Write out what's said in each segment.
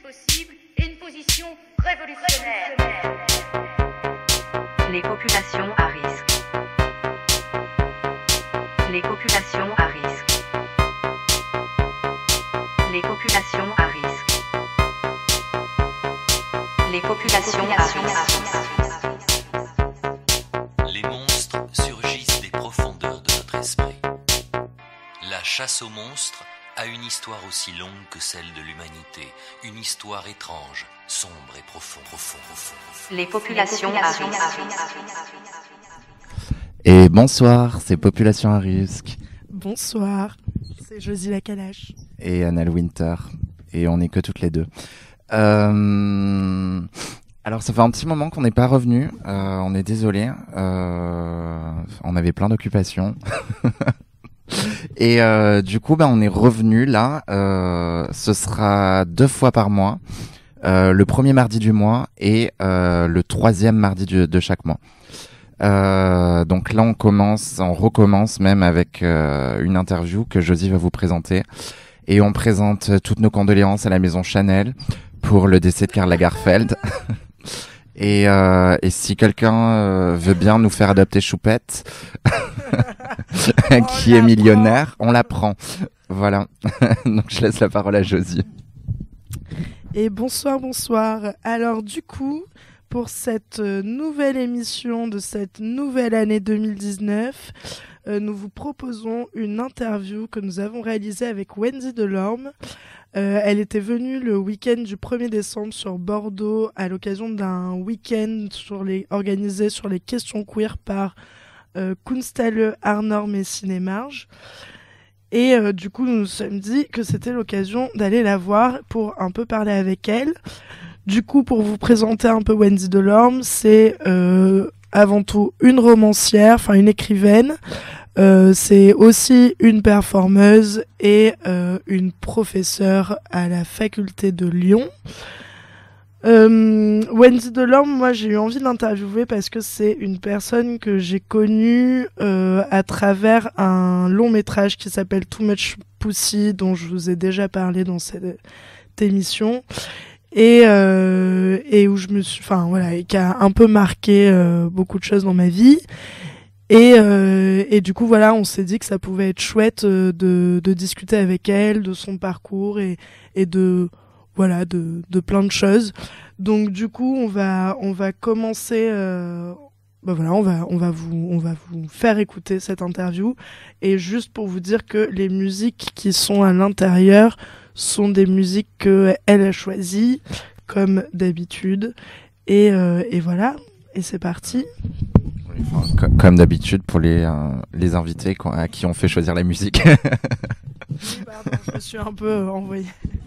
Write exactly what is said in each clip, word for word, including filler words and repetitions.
possible et une position révolutionnaire. Les populations à risque. Les populations à risque. Les populations à risque. Les populations à risque. Les monstres surgissent des profondeurs de notre esprit. La chasse aux monstres a une histoire aussi longue que celle de l'humanité, une histoire étrange, sombre et profonde. Profond, profond, profond. Les populations à risque. Et bonsoir, c'est Population à risque. Bonsoir, c'est Josie Lacalache. Et Annelle Winter. Et on n'est que toutes les deux. Euh... Alors ça fait un petit moment qu'on n'est pas revenu. Euh, on est désolé. Euh... On avait plein d'occupations. Et euh, du coup, bah, on est revenu là. Euh, ce sera deux fois par mois. Euh, le premier mardi du mois et euh, le troisième mardi du, de chaque mois. Euh, donc là, on commence, on recommence même avec euh, une interview que Josie va vous présenter. Et on présente toutes nos condoléances à la maison Chanel pour le décès de Karl Lagerfeld. et, euh, et si quelqu'un euh, veut bien nous faire adopter Choupette, qui est millionnaire, on la prend. Voilà. Donc je laisse la parole à Josie. Et bonsoir, bonsoir. Alors du coup, pour cette nouvelle émission de cette nouvelle année deux mille dix-neuf, euh, nous vous proposons une interview que nous avons réalisée avec Wendy Delorme. Euh, elle était venue le week-end du premier décembre sur Bordeaux à l'occasion d'un week-end sur les, organisé sur les questions queer par euh, Kunsthalle, Arnorm et Cinémarge. Et euh, du coup, nous nous sommes dit que c'était l'occasion d'aller la voir pour un peu parler avec elle. Du coup, pour vous présenter un peu Wendy Delorme, c'est euh, avant tout une romancière, enfin une écrivaine. Euh, c'est aussi une performeuse et euh, une professeure à la faculté de Lyon. Euh, Wendy Delorme, moi j'ai eu envie de l'interviewer parce que c'est une personne que j'ai connue euh, à travers un long métrage qui s'appelle Too Much Pussy, dont je vous ai déjà parlé dans cette émission. Et, euh, et où je me suis, enfin voilà, et qui a un peu marqué euh, beaucoup de choses dans ma vie. Et, euh, et du coup voilà, on s'est dit que ça pouvait être chouette euh, de, de discuter avec elle, de son parcours et, et de voilà de, de plein de choses. Donc du coup on va on va commencer. Euh, bah voilà, on va on va vous on va vous faire écouter cette interview. Et juste pour vous dire que les musiques qui sont à l'intérieur sont des musiques qu'elle a choisies, comme d'habitude. Et, euh, et voilà, et c'est parti. Enfin, comme, comme d'habitude pour les, euh, les invités à qui on fait choisir la musique. Oui, pardon, je me suis un peu euh, envoyée.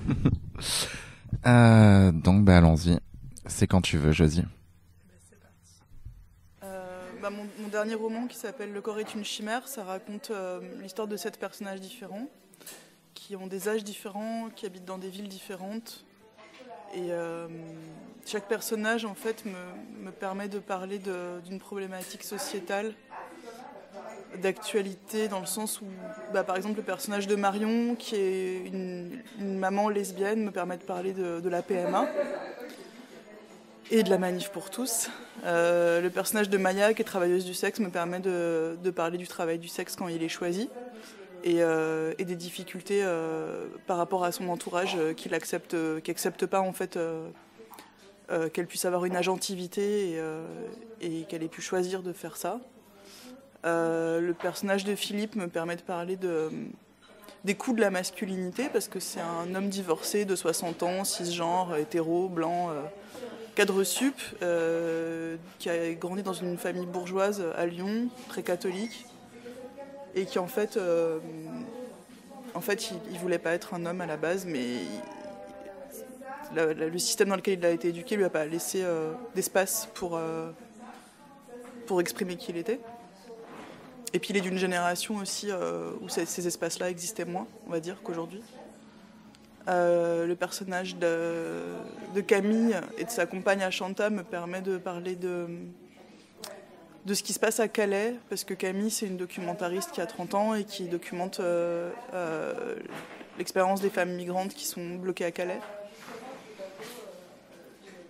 euh, donc, bah, allons-y. C'est quand tu veux, Josie. C'est parti. Euh, bah, mon, mon dernier roman qui s'appelle Le corps est une chimère, ça raconte euh, l'histoire de sept personnages différents, qui ont des âges différents, qui habitent dans des villes différentes. Et euh, chaque personnage, en fait, me, me permet de parler de, d'une problématique sociétale, d'actualité, dans le sens où, bah, par exemple, le personnage de Marion, qui est une, une maman lesbienne, me permet de parler de, de la P M A et de la manif pour tous. Euh, le personnage de Maya, qui est travailleuse du sexe, me permet de, de parler du travail du sexe quand il est choisi. Et, euh, et des difficultés euh, par rapport à son entourage euh, qui l'accepte, euh, qui accepte pas en fait euh, euh, qu'elle puisse avoir une agentivité et, euh, et qu'elle ait pu choisir de faire ça. Euh, le personnage de Philippe me permet de parler de, des coûts de la masculinité parce que c'est un homme divorcé de soixante ans, cisgenre, hétéro, blanc, euh, cadre sup, euh, qui a grandi dans une famille bourgeoise à Lyon, très catholique. Et qui en fait, euh, en fait, il, il voulait pas être un homme à la base, mais il, la, la, le système dans lequel il a été éduqué lui a pas laissé euh, d'espace pour euh, pour exprimer qui il était. Et puis il est d'une génération aussi euh, où ces, ces espaces-là existaient moins, on va dire, qu'aujourd'hui. Euh, le personnage de, de Camille et de sa compagne Achanta me permet de parler de de ce qui se passe à Calais, parce que Camille, c'est une documentariste qui a trente ans et qui documente euh, euh, l'expérience des femmes migrantes qui sont bloquées à Calais.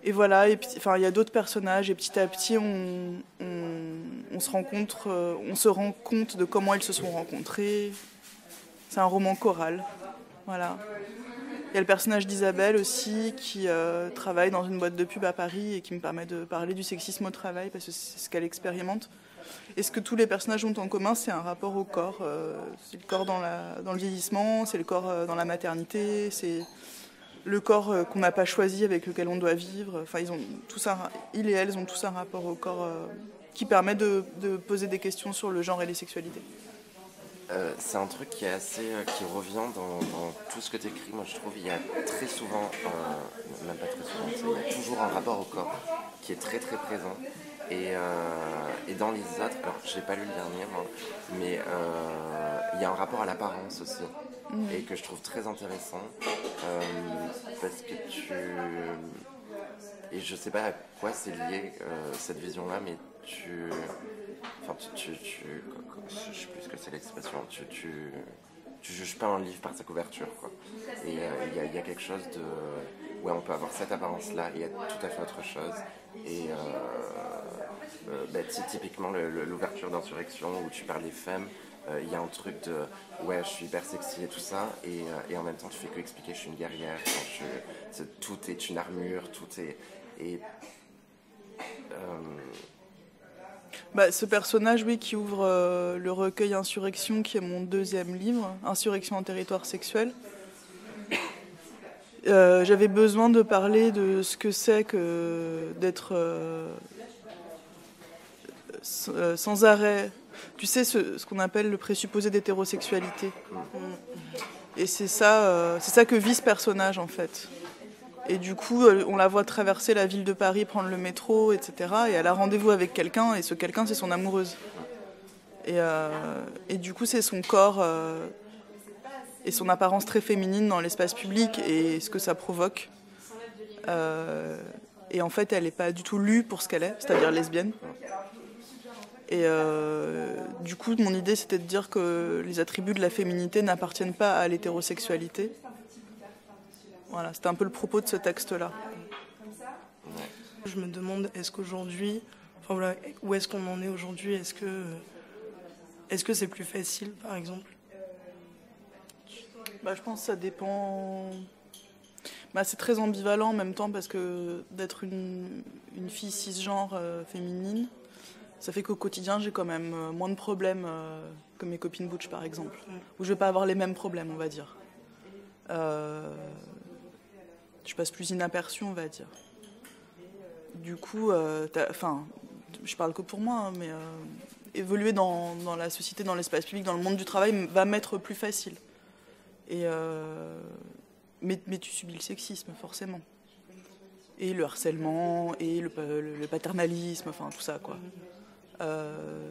et voilà, et enfin il y a d'autres personnages et petit à petit on, on, on se rencontre, euh, on se rend compte de comment ils se sont rencontrés. C'est un roman choral, voilà. Il y a le personnage d'Isabelle aussi qui euh, travaille dans une boîte de pub à Paris et qui me permet de parler du sexisme au travail parce que c'est ce qu'elle expérimente. Et ce que tous les personnages ont en commun, c'est un rapport au corps. Euh, c'est le corps dans, la, dans le vieillissement, c'est le corps euh, dans la maternité, c'est le corps euh, qu'on n'a pas choisi avec lequel on doit vivre. Enfin, ils ont tous un, ils et elles ont tous un rapport au corps euh, qui permet de, de poser des questions sur le genre et les sexualités. Euh, c'est un truc qui est assez, euh, qui revient dans, dans tout ce que tu écris. Moi, je trouve qu'il y a très souvent, euh, même pas très souvent, il y a toujours un rapport au corps qui est très très présent. Et, euh, et dans les autres, alors je n'ai pas lu le dernier, moi, mais euh, il y a un rapport à l'apparence aussi, mmh. et que je trouve très intéressant, euh, parce que tu... Et je sais pas à quoi c'est lié, euh, cette vision-là, mais tu... Enfin, tu... tu, tu je sais plus ce que c'est l'expression, tu... tu tu juges pas un livre par sa couverture, quoi. Et il euh, y, y a quelque chose de... Ouais, on peut avoir cette apparence-là et être tout à fait autre chose. Et euh, euh, bah, typiquement, le, le, l'ouverture d'Insurrection, où tu parles des femmes, il euh, y a un truc de... Ouais, je suis hyper sexy et tout ça, et, euh, et en même temps, tu fais que expliquer, je suis une guerrière. Enfin, je, c'est, tout est une armure, tout est... Et... Euh, Bah, ce personnage, oui, qui ouvre euh, le recueil Insurrection, qui est mon deuxième livre, Insurrection en territoire sexuel. Euh, j'avais besoin de parler de ce que c'est que d'être euh, sans arrêt, tu sais, ce, ce qu'on appelle le présupposé d'hétérosexualité. Et c'est ça, euh, c'est ça que vit ce personnage, en fait. Et du coup, on la voit traverser la ville de Paris, prendre le métro, et cetera. Et elle a rendez-vous avec quelqu'un, et ce quelqu'un, c'est son amoureuse. Et, euh, et du coup, c'est son corps euh, et son apparence très féminine dans l'espace public et ce que ça provoque. Euh, et en fait, elle n'est pas du tout lue pour ce qu'elle est, c'est-à-dire lesbienne. Et euh, du coup, mon idée, c'était de dire que les attributs de la féminité n'appartiennent pas à l'hétérosexualité. Voilà, c'était un peu le propos de ce texte-là. Je me demande, est-ce qu'aujourd'hui, enfin voilà, où est-ce qu'on en est aujourd'hui? Est-ce que, est-ce que c'est plus facile, par exemple? Bah, je pense que ça dépend. Bah, c'est très ambivalent en même temps parce que d'être une, une fille cisgenre euh, féminine, ça fait qu'au quotidien, j'ai quand même euh, moins de problèmes euh, que mes copines butch, par exemple, mm. où je vais pas avoir les mêmes problèmes, on va dire. Euh... Je passe plus inaperçue, on va dire. Du coup, euh, enfin, je parle que pour moi, hein, mais euh, évoluer dans, dans la société, dans l'espace public, dans le monde du travail, va m'être plus facile. Et euh, mais, mais tu subis le sexisme, forcément. Et le harcèlement, et le, le, le paternalisme, enfin tout ça, quoi. Euh,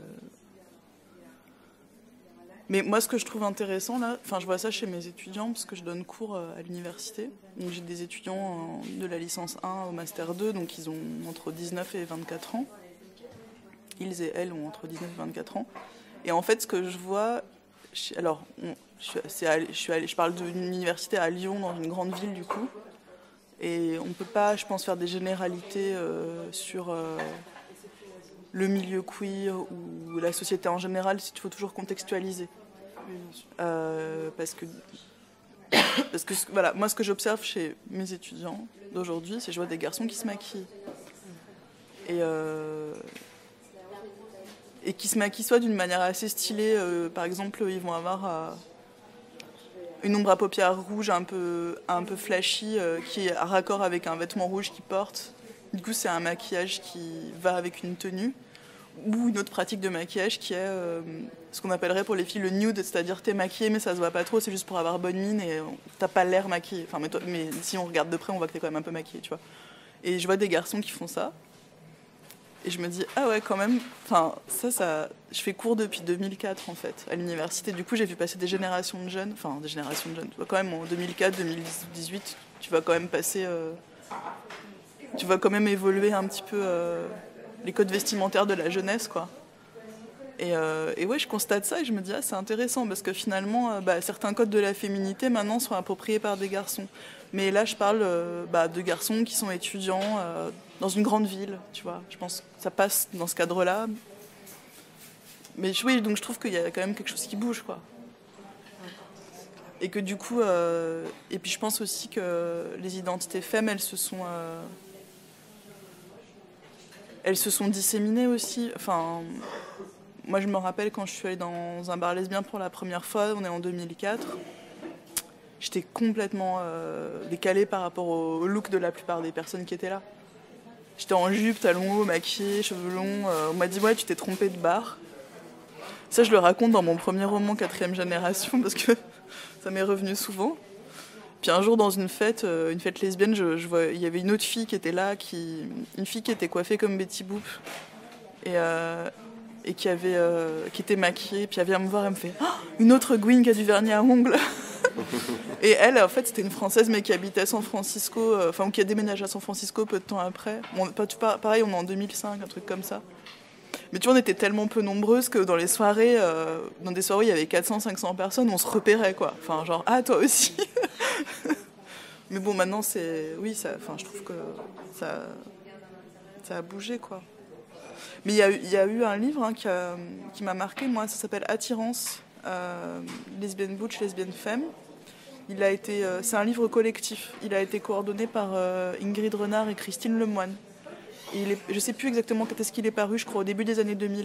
Mais moi, ce que je trouve intéressant, là, enfin, je vois ça chez mes étudiants, parce que je donne cours à l'université. Donc, j'ai des étudiants de la licence un au master deux, donc ils ont entre dix-neuf et vingt-quatre ans. Ils et elles ont entre dix-neuf et vingt-quatre ans. Et en fait, ce que je vois... Alors, on, je, c'est à, je, suis allée, je parle d'une université à Lyon, dans une grande ville, du coup. Et on ne peut pas, je pense, faire des généralités euh, sur... Euh, le milieu queer ou la société en général, il faut toujours contextualiser. Euh, parce que, parce que voilà, moi, ce que j'observe chez mes étudiants d'aujourd'hui, c'est que je vois des garçons qui se maquillent. Et, euh, et qui se maquillent soit d'une manière assez stylée. Euh, par exemple, ils vont avoir euh, une ombre à paupières rouge un peu, un peu flashy, euh, qui est à raccord avec un vêtement rouge qu'ils portent. Du coup, c'est un maquillage qui va avec une tenue. Ou une autre pratique de maquillage qui est euh, ce qu'on appellerait pour les filles le nude, c'est-à-dire t'es maquillée mais ça se voit pas trop, c'est juste pour avoir bonne mine et t'as pas l'air maquillée. Enfin, mais, toi, mais si on regarde de près, on voit que t'es quand même un peu maquillée, tu vois. Et je vois des garçons qui font ça. Et je me dis, ah ouais, quand même, enfin, ça, ça, je fais cours depuis deux mille quatre, en fait, à l'université. Du coup, j'ai vu passer des générations de jeunes, enfin, des générations de jeunes. Tu vois, quand même, en deux mille quatre, deux mille dix-huit, tu vas quand même passer... Euh, tu vas quand même évoluer un petit peu... Euh, les codes vestimentaires de la jeunesse, quoi. Et, euh, et ouais, je constate ça et je me dis, ah, c'est intéressant parce que finalement, euh, bah, certains codes de la féminité maintenant sont appropriés par des garçons. Mais là, je parle euh, bah, de garçons qui sont étudiants euh, dans une grande ville, tu vois. Je pense que ça passe dans ce cadre-là. Mais oui, donc je trouve qu'il y a quand même quelque chose qui bouge, quoi. Et que du coup, euh, et puis je pense aussi que les identités femmes, elles se sont, euh, elles se sont disséminées aussi. Enfin, moi, je me rappelle quand je suis allée dans un bar lesbien pour la première fois, on est en deux mille quatre. J'étais complètement euh, décalée par rapport au look de la plupart des personnes qui étaient là. J'étais en jupe, talons hauts, maquillée, cheveux longs. Euh, on m'a dit, ouais, tu t'es trompée de bar. Ça, je le raconte dans mon premier roman, Quatrième Génération, parce que ça m'est revenu souvent. Puis un jour, dans une fête, euh, une fête lesbienne, je, je vois, il y avait une autre fille qui était là, qui, une fille qui était coiffée comme Betty Boop. Et... Euh, et qui, avait, euh, qui était maquillée, puis elle vient me voir, elle me fait oh, une autre Gwyn qui a du vernis à ongles. Et elle, en fait, c'était une Française, mais qui habitait à San Francisco, enfin, euh, qui a déménagé à San Francisco peu de temps après. Bon, pas, pareil, on est en deux mille cinq, un truc comme ça. Mais tu vois, on était tellement peu nombreuses que dans les soirées, euh, dans des soirées où il y avait quatre cents, cinq cents personnes, on se repérait, quoi. Enfin, genre, ah, toi aussi. Mais bon, maintenant, c'est... Oui, ça, enfin, je trouve que ça, ça a bougé, quoi. Mais il y, y a eu un livre hein, qui, a, qui m'a marqué, moi, ça s'appelle Attirance, euh, lesbienne butch, lesbienne femme. Il a été, euh, c'est un livre collectif. Il a été coordonné par euh, Ingrid Renard et Christine Lemoine. Et il est, je ne sais plus exactement quand est-ce qu'il est paru, je crois au début des années deux mille.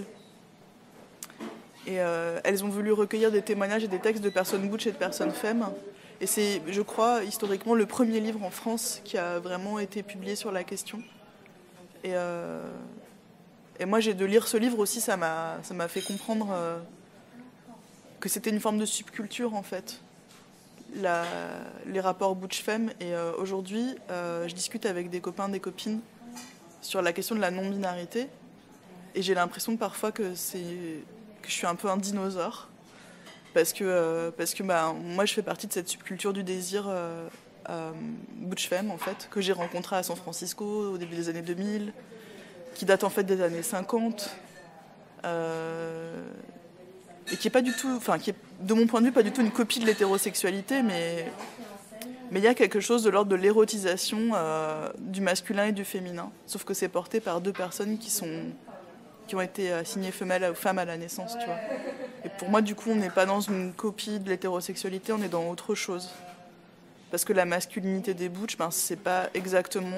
Et euh, elles ont voulu recueillir des témoignages et des textes de personnes butch et de personnes femmes. Et c'est, je crois, historiquement, le premier livre en France qui a vraiment été publié sur la question. Et... Euh, Et moi, j'ai de lire ce livre aussi, ça m'a, ça m'a fait comprendre euh, que c'était une forme de subculture, en fait, la, les rapports butch-femme. Et euh, aujourd'hui, euh, je discute avec des copains, des copines sur la question de la non-binarité. Et j'ai l'impression parfois que, c'est, que je suis un peu un dinosaure. Parce que, euh, parce que bah, moi, je fais partie de cette subculture du désir euh, euh, butch-femme, en fait, que j'ai rencontré à San Francisco au début des années deux mille. Qui date en fait des années cinquante, euh, et qui est pas du tout, enfin qui est de mon point de vue pas du tout une copie de l'hétérosexualité, mais mais il y a quelque chose de l'ordre de l'érotisation euh, du masculin et du féminin, sauf que c'est porté par deux personnes qui sont qui ont été assignées femelles ou femmes à la naissance, tu vois. Et pour moi, du coup, on n'est pas dans une copie de l'hétérosexualité, on est dans autre chose, parce que la masculinité des butch, ben c'est pas exactement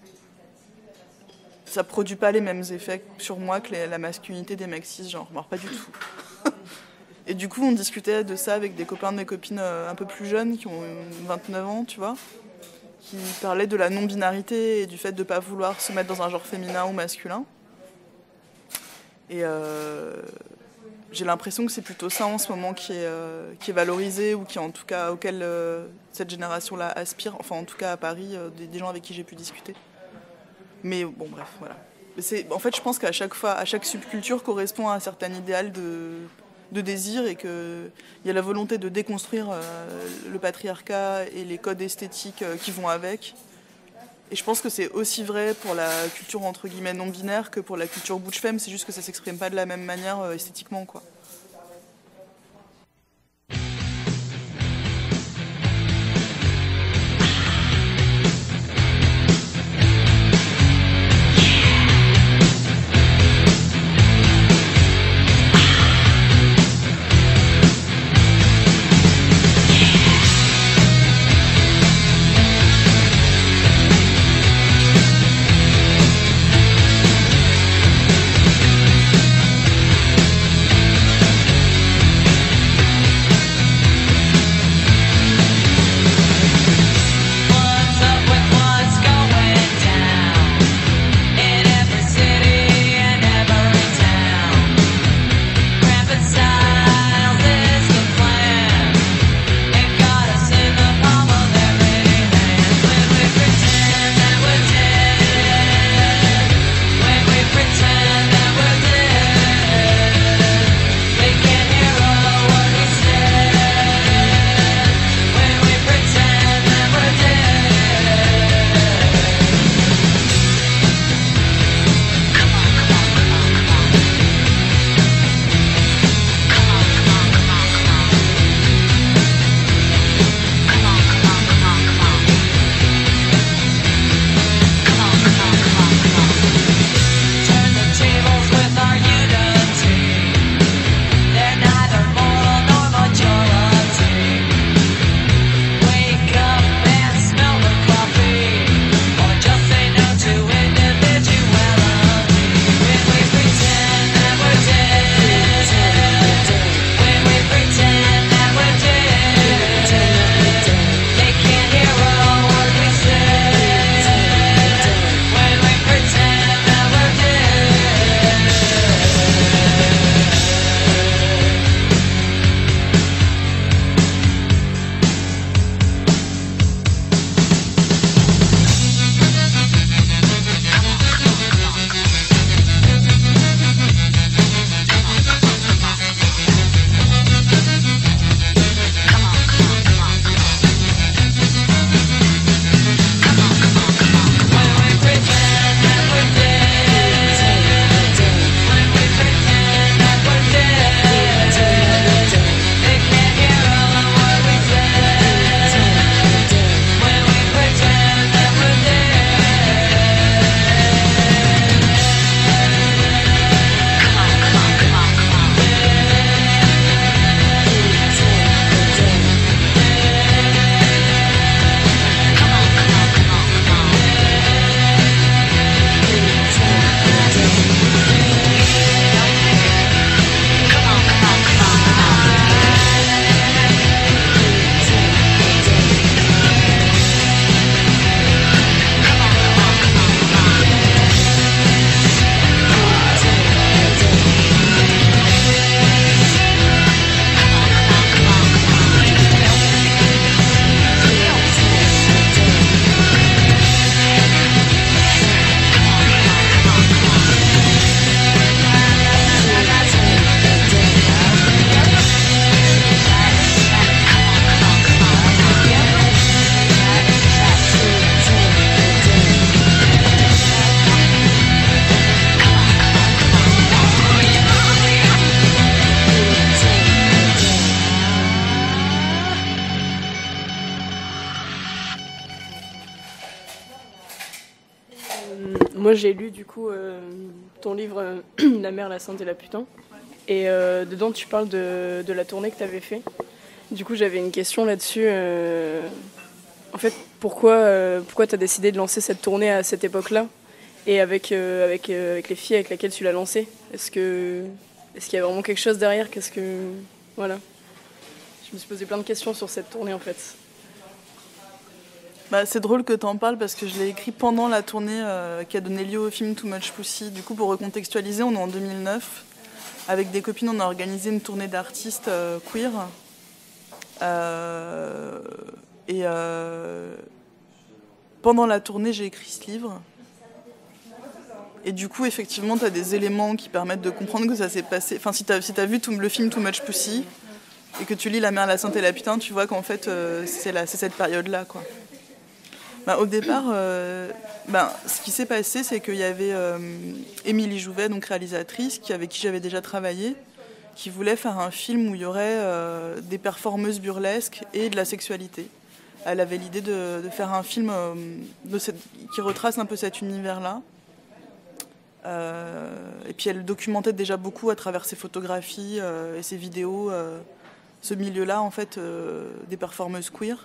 ça produit pas les mêmes effets sur moi que les, la masculinité des mecs cisgenres, genre pas du tout. Et du coup, on discutait de ça avec des copains, des copines euh, un peu plus jeunes, qui ont vingt-neuf ans, tu vois, qui parlaient de la non-binarité et du fait de pas vouloir se mettre dans un genre féminin ou masculin. Et euh, j'ai l'impression que c'est plutôt ça en ce moment qui est, euh, qui est valorisé, ou qui en tout cas auquel euh, cette génération-là aspire, enfin en tout cas à Paris, euh, des, des gens avec qui j'ai pu discuter. Mais bon, bref, voilà. C'est, en fait, je pense qu'à chaque fois, à chaque subculture correspond à un certain idéal de, de désir, et qu'il y a la volonté de déconstruire euh, le patriarcat et les codes esthétiques euh, qui vont avec. Et je pense que c'est aussi vrai pour la culture entre guillemets non-binaire que pour la culture butch-femme, c'est juste que ça s'exprime pas de la même manière euh, esthétiquement, quoi. moi j'ai lu du coup euh, ton livre euh, La mère, la sainte et la putain. Et euh, dedans tu parles de, de la tournée que tu avais fait. Du coup j'avais une question là-dessus. Euh, en fait, pourquoi, euh, pourquoi tu as décidé de lancer cette tournée à cette époque-là? Et avec, euh, avec, euh, avec les filles avec lesquelles tu l'as lancée? Est-ce que, est-ce qu'il y a vraiment quelque chose derrière? Qu'est-ce que... Voilà. Je me suis posé plein de questions sur cette tournée en fait. Bah, c'est drôle que tu en parles parce que je l'ai écrit pendant la tournée euh, qui a donné lieu au film Too Much Pussy. Du coup, pour recontextualiser, on est en deux mille neuf. Avec des copines, on a organisé une tournée d'artistes euh, queer. Euh, et euh, pendant la tournée, j'ai écrit ce livre. Et du coup, effectivement, tu as des éléments qui permettent de comprendre que ça s'est passé. Enfin, si tu as si t'as vu tout, le film Too Much Pussy et que tu lis La mère, la sainte et la putain, tu vois qu'en fait, euh, c'est, la, c'est cette période-là, quoi. Bah, au départ, euh, bah, ce qui s'est passé, c'est qu'il y avait euh, Émilie Jouvet, donc réalisatrice, qui, avec qui j'avais déjà travaillé, qui voulait faire un film où il y aurait euh, des performeuses burlesques et de la sexualité. Elle avait l'idée de, de faire un film euh, de cette, qui retrace un peu cet univers-là. Euh, et puis elle documentait déjà beaucoup à travers ses photographies euh, et ses vidéos, euh, ce milieu-là, en fait, euh, des performeuses queer.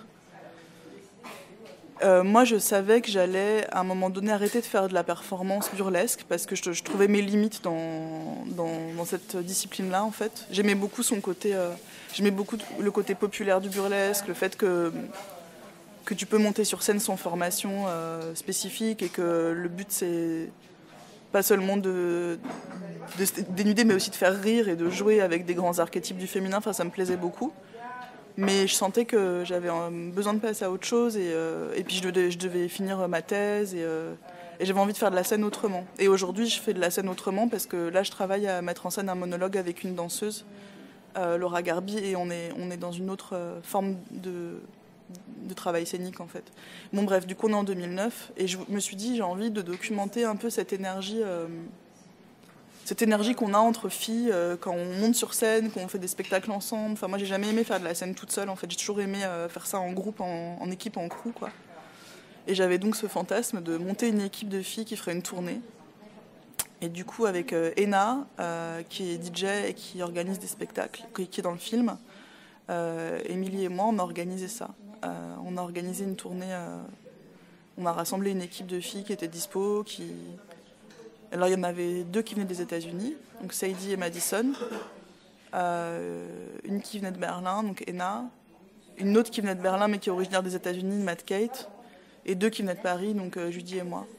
Euh, moi, je savais que j'allais, à un moment donné, arrêter de faire de la performance burlesque parce que je, je trouvais mes limites dans, dans, dans cette discipline-là, en fait. J'aimais beaucoup son côté, euh, j'aimais beaucoup le côté populaire du burlesque, le fait que, que tu peux monter sur scène sans formation euh, spécifique et que le but, c'est pas seulement de, de se dénuder, mais aussi de faire rire et de jouer avec des grands archétypes du féminin. Enfin, ça me plaisait beaucoup. Mais je sentais que j'avais besoin de passer à autre chose et, euh, et puis je devais, je devais finir ma thèse et, euh, et j'avais envie de faire de la scène autrement. Et aujourd'hui, je fais de la scène autrement parce que là, je travaille à mettre en scène un monologue avec une danseuse, euh, Laura Garbi, et on est, on est dans une autre forme de, de travail scénique en fait. Bon bref, du coup on est en deux mille neuf et je me suis dit j'ai envie de documenter un peu cette énergie... Euh, cette énergie qu'on a entre filles euh, quand on monte sur scène, quand on fait des spectacles ensemble. Enfin, moi, j'ai jamais aimé faire de la scène toute seule. En fait, j'ai toujours aimé euh, faire ça en groupe, en, en équipe, en crew, quoi. Et j'avais donc ce fantasme de monter une équipe de filles qui ferait une tournée. Et du coup, avec euh, Ena, euh, qui est D J et qui organise des spectacles, qui est dans le film, euh, Émilie et moi, on a organisé ça. Euh, on a organisé une tournée. Euh, on a rassemblé une équipe de filles qui étaient dispo, qui... Alors, il y en avait deux qui venaient des États-Unis, donc Sadie et Madison. Euh, une qui venait de Berlin, donc Ena. Une autre qui venait de Berlin, mais qui est originaire des États-Unis, Matt Kate. Et deux qui venaient de Paris, donc euh, Judy et moi.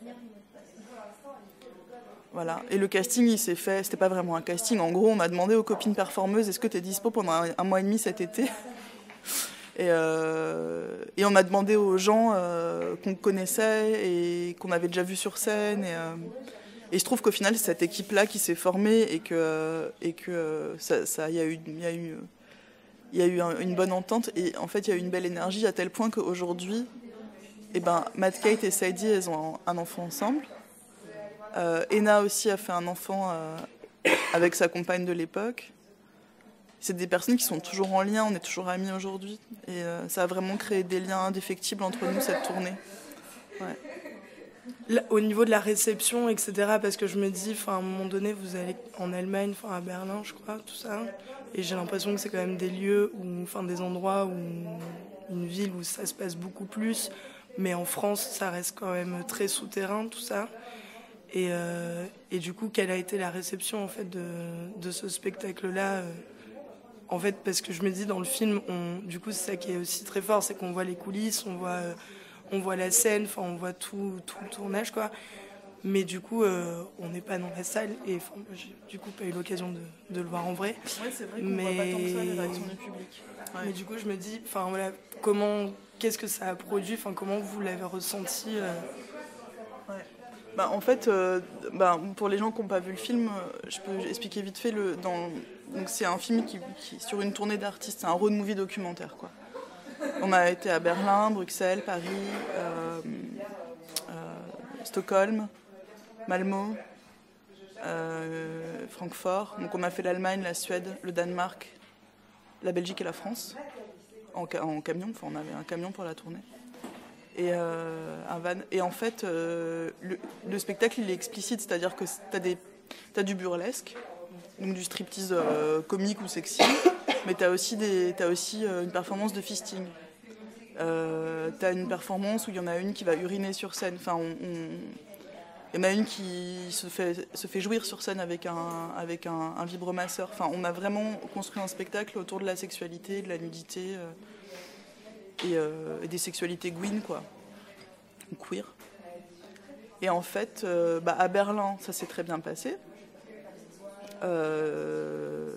Voilà. Et le casting, il s'est fait. C'était pas vraiment un casting. En gros, on m'a demandé aux copines performeuses est-ce que tu es dispo pendant un, un mois et demi cet été? Et, euh, et on a demandé aux gens euh, qu'on connaissait et qu'on avait déjà vu sur scène. Et, euh, Et il se trouve qu'au final, c'est cette équipe-là qui s'est formée et que et que ça, ça, y a eu, il y a eu, il y a eu un, une bonne entente et en fait, il y a eu une belle énergie à tel point qu'aujourd'hui, eh ben, Matt Kate et Sadie, elles ont un, un enfant ensemble. Euh, Ena aussi a fait un enfant euh, avec sa compagne de l'époque. C'est des personnes qui sont toujours en lien, on est toujours amis aujourd'hui et euh, ça a vraiment créé des liens indéfectibles entre nous cette tournée. Ouais. Là, au niveau de la réception, et cetera, parce que je me dis, à un moment donné, vous allez en Allemagne, à Berlin, je crois, tout ça, et j'ai l'impression que c'est quand même des lieux, où, enfin des endroits, où, une ville où ça se passe beaucoup plus, mais en France, ça reste quand même très souterrain, tout ça. Et, euh, et du coup, quelle a été la réception en fait de, de ce spectacle-là euh, en fait, parce que je me dis, dans le film, on, du coup, c'est ça qui est aussi très fort, c'est qu'on voit les coulisses, on voit... Euh, on voit la scène, enfin on voit tout, tout le tournage quoi. Mais du coup, euh, on n'est pas dans la salle et enfin, j'ai du coup pas eu l'occasion de, de le voir en vrai. Ouais, c'est vrai qu'on mais... voit pas tant que ça les réactions du public. Ouais. Mais du coup, je me dis, enfin voilà, comment, qu'est-ce que ça a produit, enfin comment vous l'avez ressenti euh... Ouais. Bah, en fait, euh, bah, pour les gens qui n'ont pas vu le film, je peux expliquer vite fait le. Dans... Donc c'est un film qui, qui sur une tournée d'artistes, c'est un road movie documentaire quoi. On a été à Berlin, Bruxelles, Paris, euh, euh, Stockholm, Malmö, euh, Francfort. Donc on a fait l'Allemagne, la Suède, le Danemark, la Belgique et la France en, ca- en camion. Enfin, on avait un camion pour la tournée. Et, euh, un van. Et en fait, euh, le, le spectacle, il est explicite, c'est-à-dire que t'as des, t'as du burlesque, donc du striptease euh, comique ou sexy, mais t'as aussi, des, t'as aussi euh, une performance de fisting. Euh, t'as une performance où il y en a une qui va uriner sur scène. Enfin, on, on, il y en a une qui se fait, se fait jouir sur scène avec un, avec un, un vibromasseur. Enfin, on a vraiment construit un spectacle autour de la sexualité, de la nudité euh, et, euh, et des sexualités gwyn, quoi, ou queer. Et en fait, euh, bah, à Berlin, ça s'est très bien passé. Euh...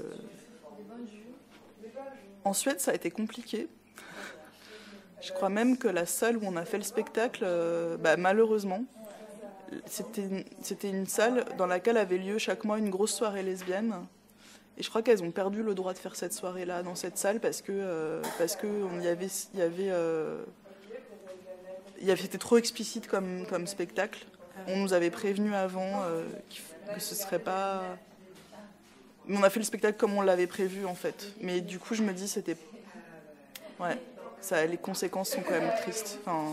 En Suède, ça a été compliqué. Je crois même que la salle où on a fait le spectacle, euh, bah, malheureusement, c'était, c'était une salle dans laquelle avait lieu chaque mois une grosse soirée lesbienne. Et je crois qu'elles ont perdu le droit de faire cette soirée-là dans cette salle parce que euh, parce que on y avait, il y avait, euh, il y avait, c'était trop explicite comme comme spectacle. On nous avait prévenu avant euh, que ce serait pas. Mais on a fait le spectacle comme on l'avait prévu en fait. Mais du coup, je me dis c'était, ouais, ça, les conséquences sont quand même tristes. Enfin,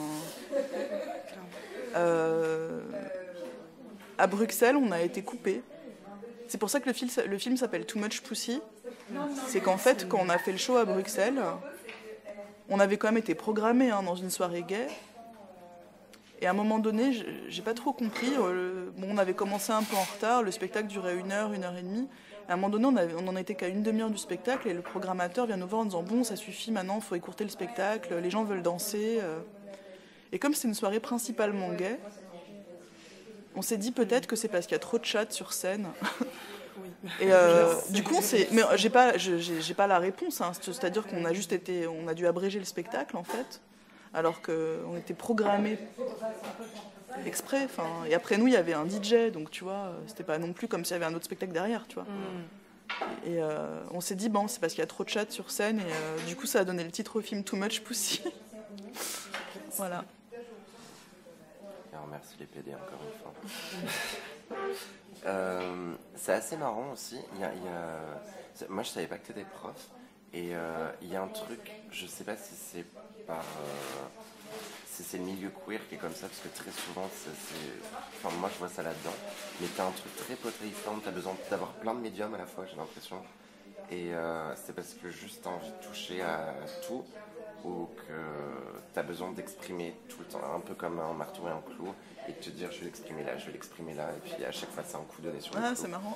euh, à Bruxelles, on a été coupé. C'est pour ça que le film, le film s'appelle Too Much Pussy. C'est qu'en fait, quand on a fait le show à Bruxelles, on avait quand même été programmé hein, dans une soirée gay. Et à un moment donné, j'ai pas trop compris. Bon, on avait commencé un peu en retard, le spectacle durait une heure, une heure et demie. À un moment donné, on, avait, on en était qu'à une demi-heure du spectacle et le programmateur vient nous voir en disant « Bon, ça suffit maintenant, il faut écourter le spectacle, les gens veulent danser. » Et comme c'est une soirée principalement gay, on s'est dit peut-être que c'est parce qu'il y a trop de chats sur scène. Oui. Et euh, du coup, on s'est... Mais j'ai pas, j'ai, j'ai pas la réponse. Hein. C'est-à-dire qu'on a juste été... On a dû abréger le spectacle, en fait, alors qu'on était programmé exprès. Enfin, et après nous, il y avait un D J, donc tu vois, c'était pas non plus comme s'il y avait un autre spectacle derrière, tu vois. Mm. Et euh, on s'est dit, bon, c'est parce qu'il y a trop de chats sur scène, et euh, du coup, ça a donné le titre au film Too Much Pussy. Voilà. Alors, merci les P D encore une fois. euh, c'est assez marrant aussi. Il y a, il y a... Moi, je savais pas que tu étais prof. Et euh, il y a un truc, je sais pas si c'est par. Euh, si c'est le milieu queer qui est comme ça, parce que très souvent, c'est, c'est... Enfin, moi je vois ça là-dedans. Mais t'as un truc très protéiforme, t'as besoin d'avoir plein de médiums à la fois, j'ai l'impression. Et euh, c'est parce que juste t'as envie de toucher à tout, ou que t'as besoin d'exprimer tout le temps, un peu comme un marteau et un clou, et de te dire je vais l'exprimer là, je vais l'exprimer là, et puis à chaque fois c'est un coup donné sur le ah, clou. C'est marrant.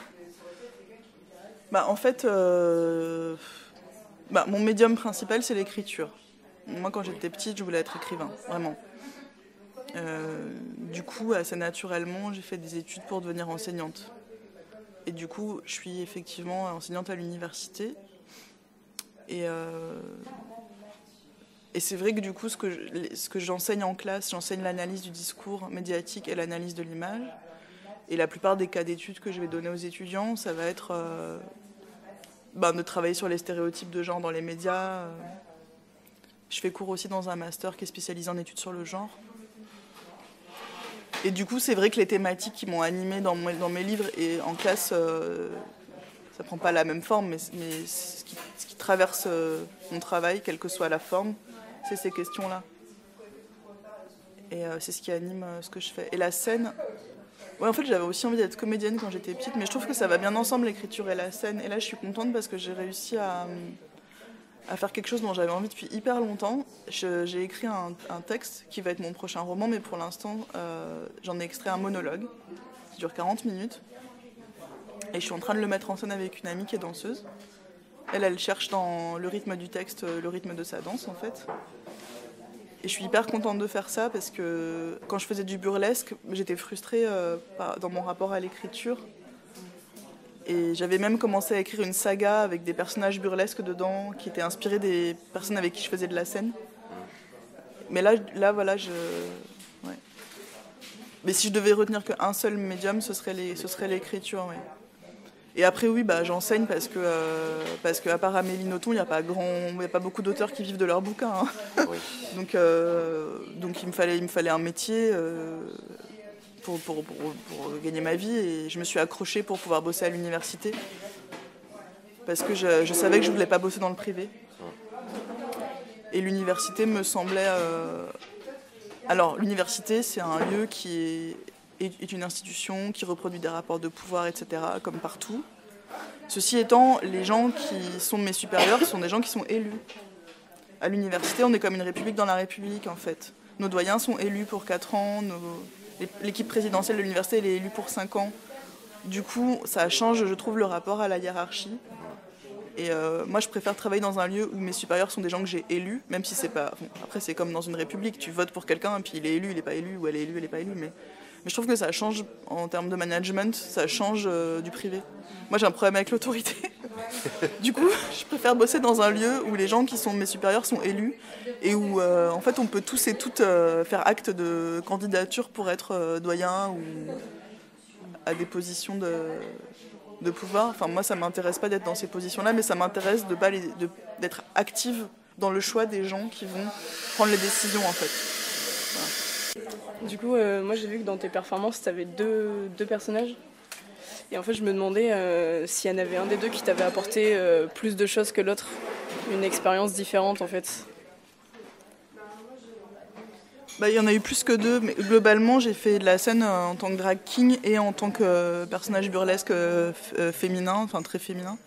Bah en fait, euh... bah, mon médium principal c'est l'écriture. Moi quand j'étais petite je voulais être écrivain, vraiment. Euh, du coup assez naturellement j'ai fait des études pour devenir enseignante. Et du coup je suis effectivement enseignante à l'université. Et, euh... et c'est vrai que du coup ce que, je... ce que j'enseigne en classe, j'enseigne l'analyse du discours médiatique et l'analyse de l'image. Et la plupart des cas d'études que je vais donner aux étudiants, ça va être euh, ben, de travailler sur les stéréotypes de genre dans les médias. Je fais cours aussi dans un master qui est spécialisé en études sur le genre. Et du coup, c'est vrai que les thématiques qui m'ont animée dans, dans mes livres et en classe, euh, ça prend pas la même forme, mais, mais ce, qui, ce qui traverse euh, mon travail, quelle que soit la forme, c'est ces questions-là. Et euh, c'est ce qui anime euh, ce que je fais. Et la scène... Ouais, en fait, j'avais aussi envie d'être comédienne quand j'étais petite, mais je trouve que ça va bien ensemble, l'écriture et la scène. Et là, je suis contente parce que j'ai réussi à, à faire quelque chose dont j'avais envie depuis hyper longtemps. Je, j'ai écrit un, un texte qui va être mon prochain roman, mais pour l'instant, euh, j'en ai extrait un monologue qui dure quarante minutes. Et je suis en train de le mettre en scène avec une amie qui est danseuse. Elle, elle cherche dans le rythme du texte, le rythme de sa danse, en fait. Et je suis hyper contente de faire ça parce que quand je faisais du burlesque, j'étais frustrée euh, dans mon rapport à l'écriture. Et j'avais même commencé à écrire une saga avec des personnages burlesques dedans qui étaient inspirés des personnes avec qui je faisais de la scène. Mais là, là voilà, je... Ouais. Mais si je devais retenir qu'un seul médium, ce serait, les... ce serait l'écriture, ouais. Et après, oui, bah, j'enseigne parce que, euh, parce qu'à part Amélie Nothomb, il n'y a pas grand, il y a pas beaucoup d'auteurs qui vivent de leurs bouquins. Hein. Oui. donc, euh, donc il me fallait, il me fallait un métier euh, pour, pour, pour, pour gagner ma vie, et je me suis accrochée pour pouvoir bosser à l'université parce que je, je savais que je voulais pas bosser dans le privé. Et l'université me semblait euh, Alors, l'université, c'est un lieu qui est, est une institution qui reproduit des rapports de pouvoir, et cetera, comme partout. Ceci étant, les gens qui sont mes supérieurs sont des gens qui sont élus. À l'université, on est comme une république dans la République, en fait. Nos doyens sont élus pour quatre ans, nos... l'équipe présidentielle de l'université elle est élue pour cinq ans. Du coup, ça change, je trouve, le rapport à la hiérarchie. Et euh, moi, je préfère travailler dans un lieu où mes supérieurs sont des gens que j'ai élus, même si c'est pas... Bon, après, c'est comme dans une république, tu votes pour quelqu'un, puis il est élu, il n'est pas élu, ou elle est élue, elle n'est pas élue. Mais... mais je trouve que ça change, en termes de management, ça change euh, du privé. Moi, j'ai un problème avec l'autorité. Du coup, je préfère bosser dans un lieu où les gens qui sont mes supérieurs sont élus, et où, euh, en fait, on peut tous et toutes euh, faire acte de candidature pour être euh, doyen, ou à des positions de... de pouvoir. Enfin, moi, ça m'intéresse pas d'être dans ces positions-là, mais ça m'intéresse de pas les, de, d'être active dans le choix des gens qui vont prendre les décisions, en fait. Voilà. Du coup, euh, moi, j'ai vu que dans tes performances, tu avais deux, deux personnages. Et en fait, je me demandais euh, s'il y en avait un des deux qui t'avait apporté euh, plus de choses que l'autre, une expérience différente, en fait. Bah, il y en a eu plus que deux, mais globalement, j'ai fait de la scène euh, en tant que drag king et en tant que euh, personnage burlesque euh, f- euh, féminin, enfin très féminin.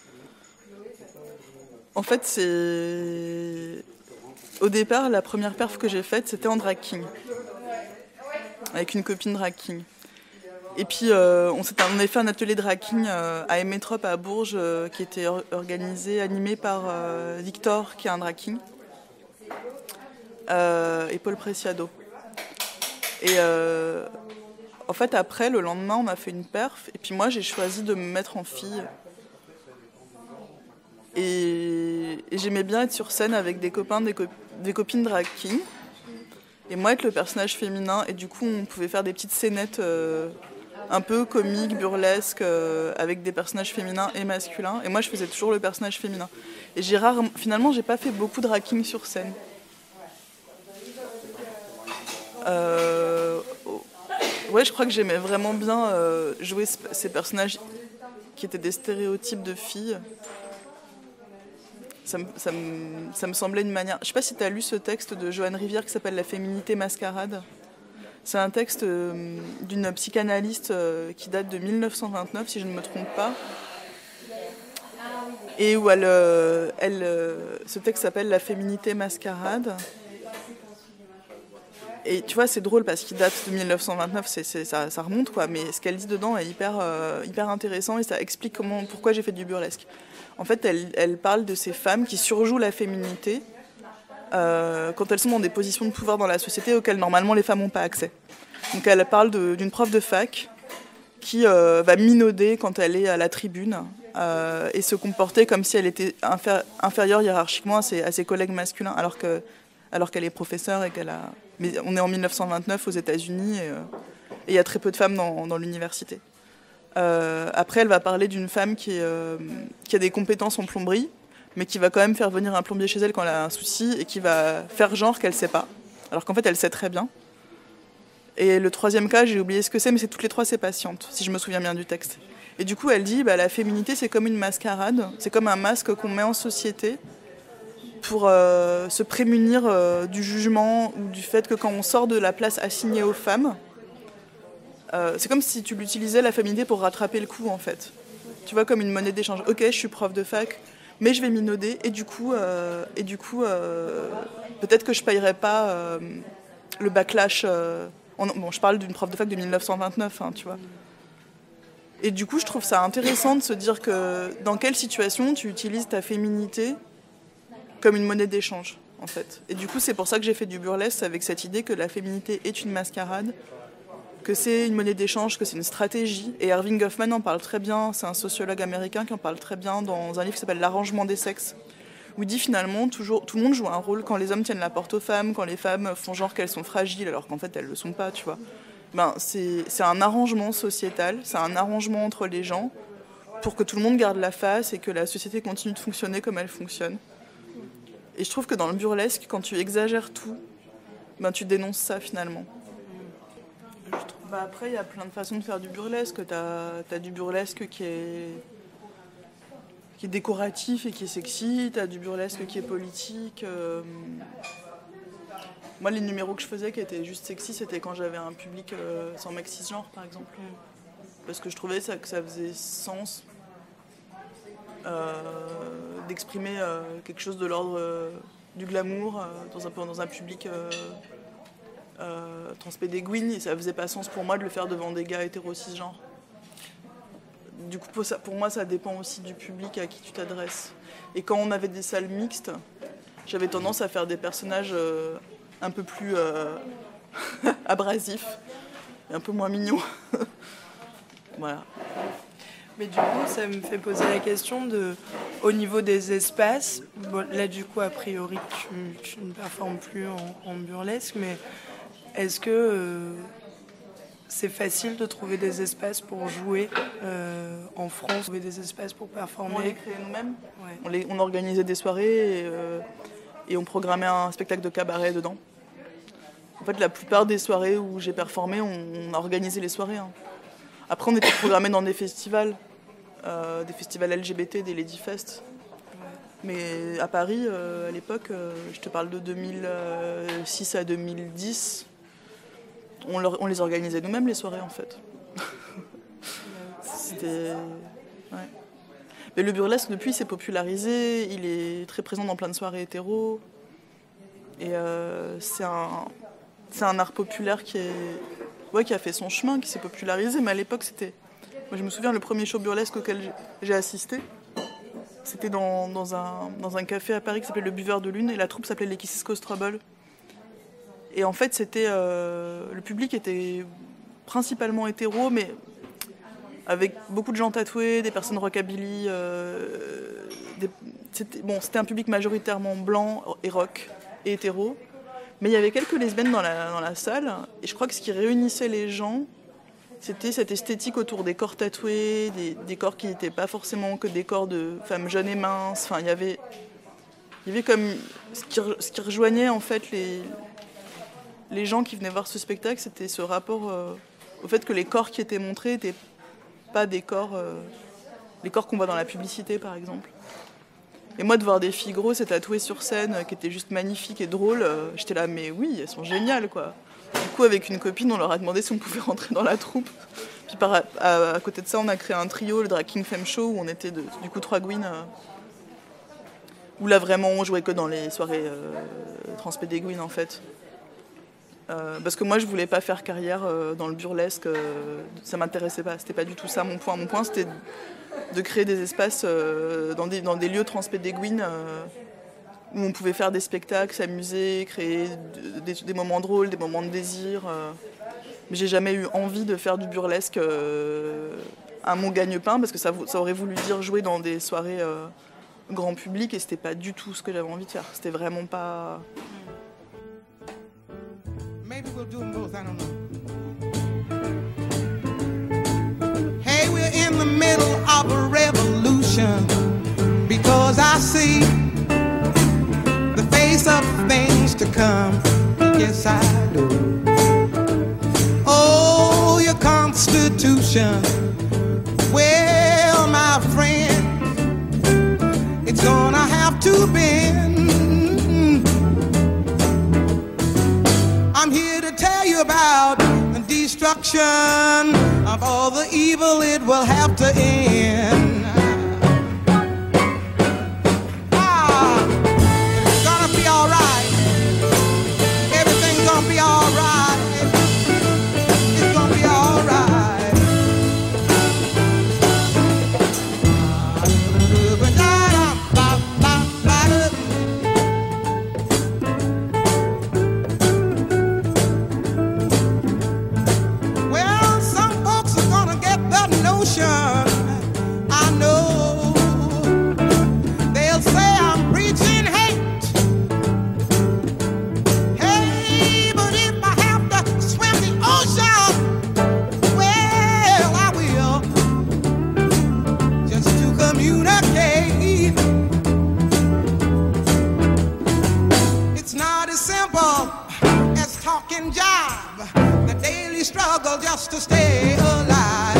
En fait, c'est... Au départ, la première perf que j'ai faite, c'était en drag king, avec une copine drag king. Et puis, euh, on, s'était, on avait fait un atelier drag king euh, à Emetrop à Bourges, euh, qui était or- organisé, animé par euh, Victor, qui est un drag king. Euh, et Paul Preciado. Et euh, en fait, après, le lendemain, on a fait une perf, et puis moi, j'ai choisi de me mettre en fille. Et, et j'aimais bien être sur scène avec des copains, des, co- des copines drag king, et moi être le personnage féminin, et du coup, on pouvait faire des petites scénettes euh, un peu comiques, burlesques, euh, avec des personnages féminins et masculins, et moi, je faisais toujours le personnage féminin. Et j'ai rarement, finalement, j'ai pas fait beaucoup de drag king sur scène. Euh, ouais, je crois que j'aimais vraiment bien euh, jouer ce, ces personnages qui étaient des stéréotypes de filles. Ça me, ça me, ça me semblait une manière... Je sais pas si tu as lu ce texte de Joanne Rivière qui s'appelle « La féminité mascarade ». C'est un texte euh, d'une psychanalyste euh, qui date de mille neuf cent vingt-neuf, si je ne me trompe pas. Et où elle... Euh, elle euh, ce texte s'appelle « La féminité mascarade ». Et tu vois, c'est drôle parce qu'il date de mille neuf cent vingt-neuf, c'est, c'est, ça, ça remonte quoi, mais ce qu'elle dit dedans est hyper, euh, hyper intéressant et ça explique comment, pourquoi j'ai fait du burlesque. En fait, elle, elle parle de ces femmes qui surjouent la féminité euh, quand elles sont dans des positions de pouvoir dans la société auxquelles normalement les femmes n'ont pas accès. Donc elle parle de, d'une prof de fac qui euh, va minauder quand elle est à la tribune euh, et se comporter comme si elle était infé- inférieure hiérarchiquement à ses, à ses collègues masculins, alors que alors qu'elle est professeure et qu'elle a... Mais on est en mille neuf cent vingt-neuf aux États-Unis et il euh, y a très peu de femmes dans, dans l'université. Euh, après, elle va parler d'une femme qui, est, euh, qui a des compétences en plomberie, mais qui va quand même faire venir un plombier chez elle quand elle a un souci et qui va faire genre qu'elle ne sait pas, alors qu'en fait, elle sait très bien. Et le troisième cas, j'ai oublié ce que c'est, mais c'est toutes les trois ses patientes, si je me souviens bien du texte. Et du coup, elle dit, bah, la féminité, c'est comme une mascarade, c'est comme un masque qu'on met en société pour euh, se prémunir euh, du jugement ou du fait que quand on sort de la place assignée aux femmes, euh, c'est comme si tu l'utilisais, la féminité, pour rattraper le coup, en fait. Tu vois, comme une monnaie d'échange. Ok, je suis prof de fac, mais je vais minauder, et du coup, euh, et du coup euh, peut-être que je ne payerai pas euh, le backlash. Euh, en, bon, je parle d'une prof de fac de mille neuf cent vingt-neuf, hein, tu vois. Et du coup, je trouve ça intéressant de se dire que dans quelle situation tu utilises ta féminité comme une monnaie d'échange, en fait. Et du coup, c'est pour ça que j'ai fait du burlesque, avec cette idée que la féminité est une mascarade, que c'est une monnaie d'échange, que c'est une stratégie. Et Erving Goffman en parle très bien, c'est un sociologue américain qui en parle très bien dans un livre qui s'appelle « L'arrangement des sexes », où il dit finalement, toujours, tout le monde joue un rôle quand les hommes tiennent la porte aux femmes, quand les femmes font genre qu'elles sont fragiles, alors qu'en fait, elles ne le sont pas, tu vois. Ben, c'est, c'est un arrangement sociétal, c'est un arrangement entre les gens pour que tout le monde garde la face et que la société continue de fonctionner comme elle fonctionne. Et je trouve que dans le burlesque, quand tu exagères tout, ben tu dénonces ça finalement. Je trouve, bah après, il y a plein de façons de faire du burlesque. T'as, t'as du burlesque qui est, qui est décoratif et qui est sexy. T'as du burlesque qui est politique. Euh... Moi, les numéros que je faisais qui étaient juste sexy, c'était quand j'avais un public euh, sans mec cisgenre, par exemple. Parce que je trouvais ça, que ça faisait sens euh, d'exprimer euh, quelque chose de l'ordre euh, du glamour euh, dans, un, dans un public euh, euh, transpédéguine, et ça faisait pas sens pour moi de le faire devant des gars hétéro cisgenres. Du coup, pour, ça, pour moi, ça dépend aussi du public à qui tu t'adresses. Et quand on avait des salles mixtes, j'avais tendance à faire des personnages euh, un peu plus euh, abrasifs et un peu moins mignons. Voilà. Mais du coup, ça me fait poser la question de, au niveau des espaces, bon, là du coup, a priori, tu, tu ne performes plus en, en burlesque, mais est-ce que euh, c'est facile de trouver des espaces pour jouer euh, en France, trouver des espaces pour performer? On les créait nous-mêmes. Ouais. On, les, on organisait des soirées et, euh, et on programmait un spectacle de cabaret dedans. En fait, la plupart des soirées où j'ai performé, on, on a organisé les soirées. Hein. Après, on était programmés dans des festivals, euh, des festivals L G B T, des Ladyfest. Mais à Paris, euh, à l'époque, euh, je te parle de deux mille six à deux mille dix, on, leur, on les organisait nous-mêmes, les soirées, en fait. C'était... Ouais. Mais le burlesque, depuis, s'est popularisé, il est très présent dans plein de soirées hétéros. Et euh, c'est un, c'est un art populaire qui est... Ouais, qui a fait son chemin, qui s'est popularisé, mais à l'époque, c'était... Moi, je me souviens, le premier show burlesque auquel j'ai assisté, c'était dans, dans, un, dans un café à Paris qui s'appelait Le Buveur de Lune, et la troupe s'appelait les Kisses Cause Trouble. Et en fait, c'était... Euh, le public était principalement hétéro, mais avec beaucoup de gens tatoués, des personnes rockabilly. Euh, des, c'était, bon, c'était un public majoritairement blanc et rock et hétéro. Mais il y avait quelques lesbiennes dans la, dans la salle, et je crois que ce qui réunissait les gens, c'était cette esthétique autour des corps tatoués, des, des corps qui n'étaient pas forcément que des corps de femmes jeunes et minces. Enfin, il y avait, il y avait comme ce qui, ce qui rejoignait en fait les, les gens qui venaient voir ce spectacle, c'était ce rapport euh, au fait que les corps qui étaient montrés n'étaient pas des corps, euh, les corps qu'on voit dans la publicité, par exemple. Et moi, de voir des filles grosses et tatouées sur scène, euh, qui étaient juste magnifiques et drôles, euh, j'étais là, mais oui, elles sont géniales, quoi. Du coup, avec une copine, on leur a demandé si on pouvait rentrer dans la troupe. Puis par, à, à côté de ça, on a créé un trio, le Drag King Femme Show, où on était de, du coup trois gouines. Euh, où là, vraiment, on jouait que dans les soirées euh, transpédéguines, en fait. Euh, parce que moi, je voulais pas faire carrière euh, dans le burlesque, euh, ça m'intéressait pas, c'était pas du tout ça mon point. Mon point, c'était de créer des espaces euh, dans, des, dans des lieux transpédéguines euh, où on pouvait faire des spectacles, s'amuser, créer des, des moments drôles, des moments de désir. Euh. Mais j'ai jamais eu envie de faire du burlesque euh, à mon gagne-pain, parce que ça, ça aurait voulu dire jouer dans des soirées euh, grand public, et c'était pas du tout ce que j'avais envie de faire. C'était vraiment pas... Maybe we'll do them both, I don't know. Hey, we're in the middle of a revolution, because I see the face of things to come. Yes, I do. Oh, your Constitution, well, my friend, it's gonna have to bend. I'm here to tell you about the destruction of all the evil. It will have to end. Ah, it's gonna be all right. Everything's gonna be all right. It's gonna be all right. I know they'll say I'm preaching hate. Hey, but if I have to swim the ocean, well, I will, just to communicate. It's not as simple as talking jive, the daily struggle just to stay alive.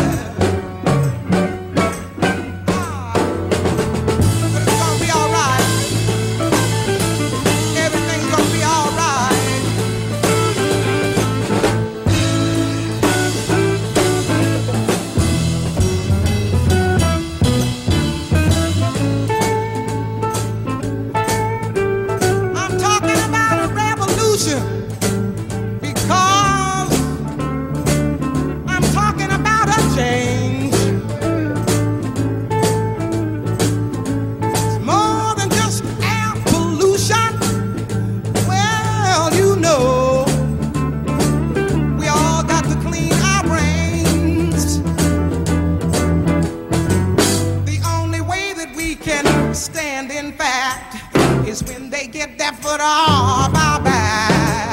is when they get their foot off our back.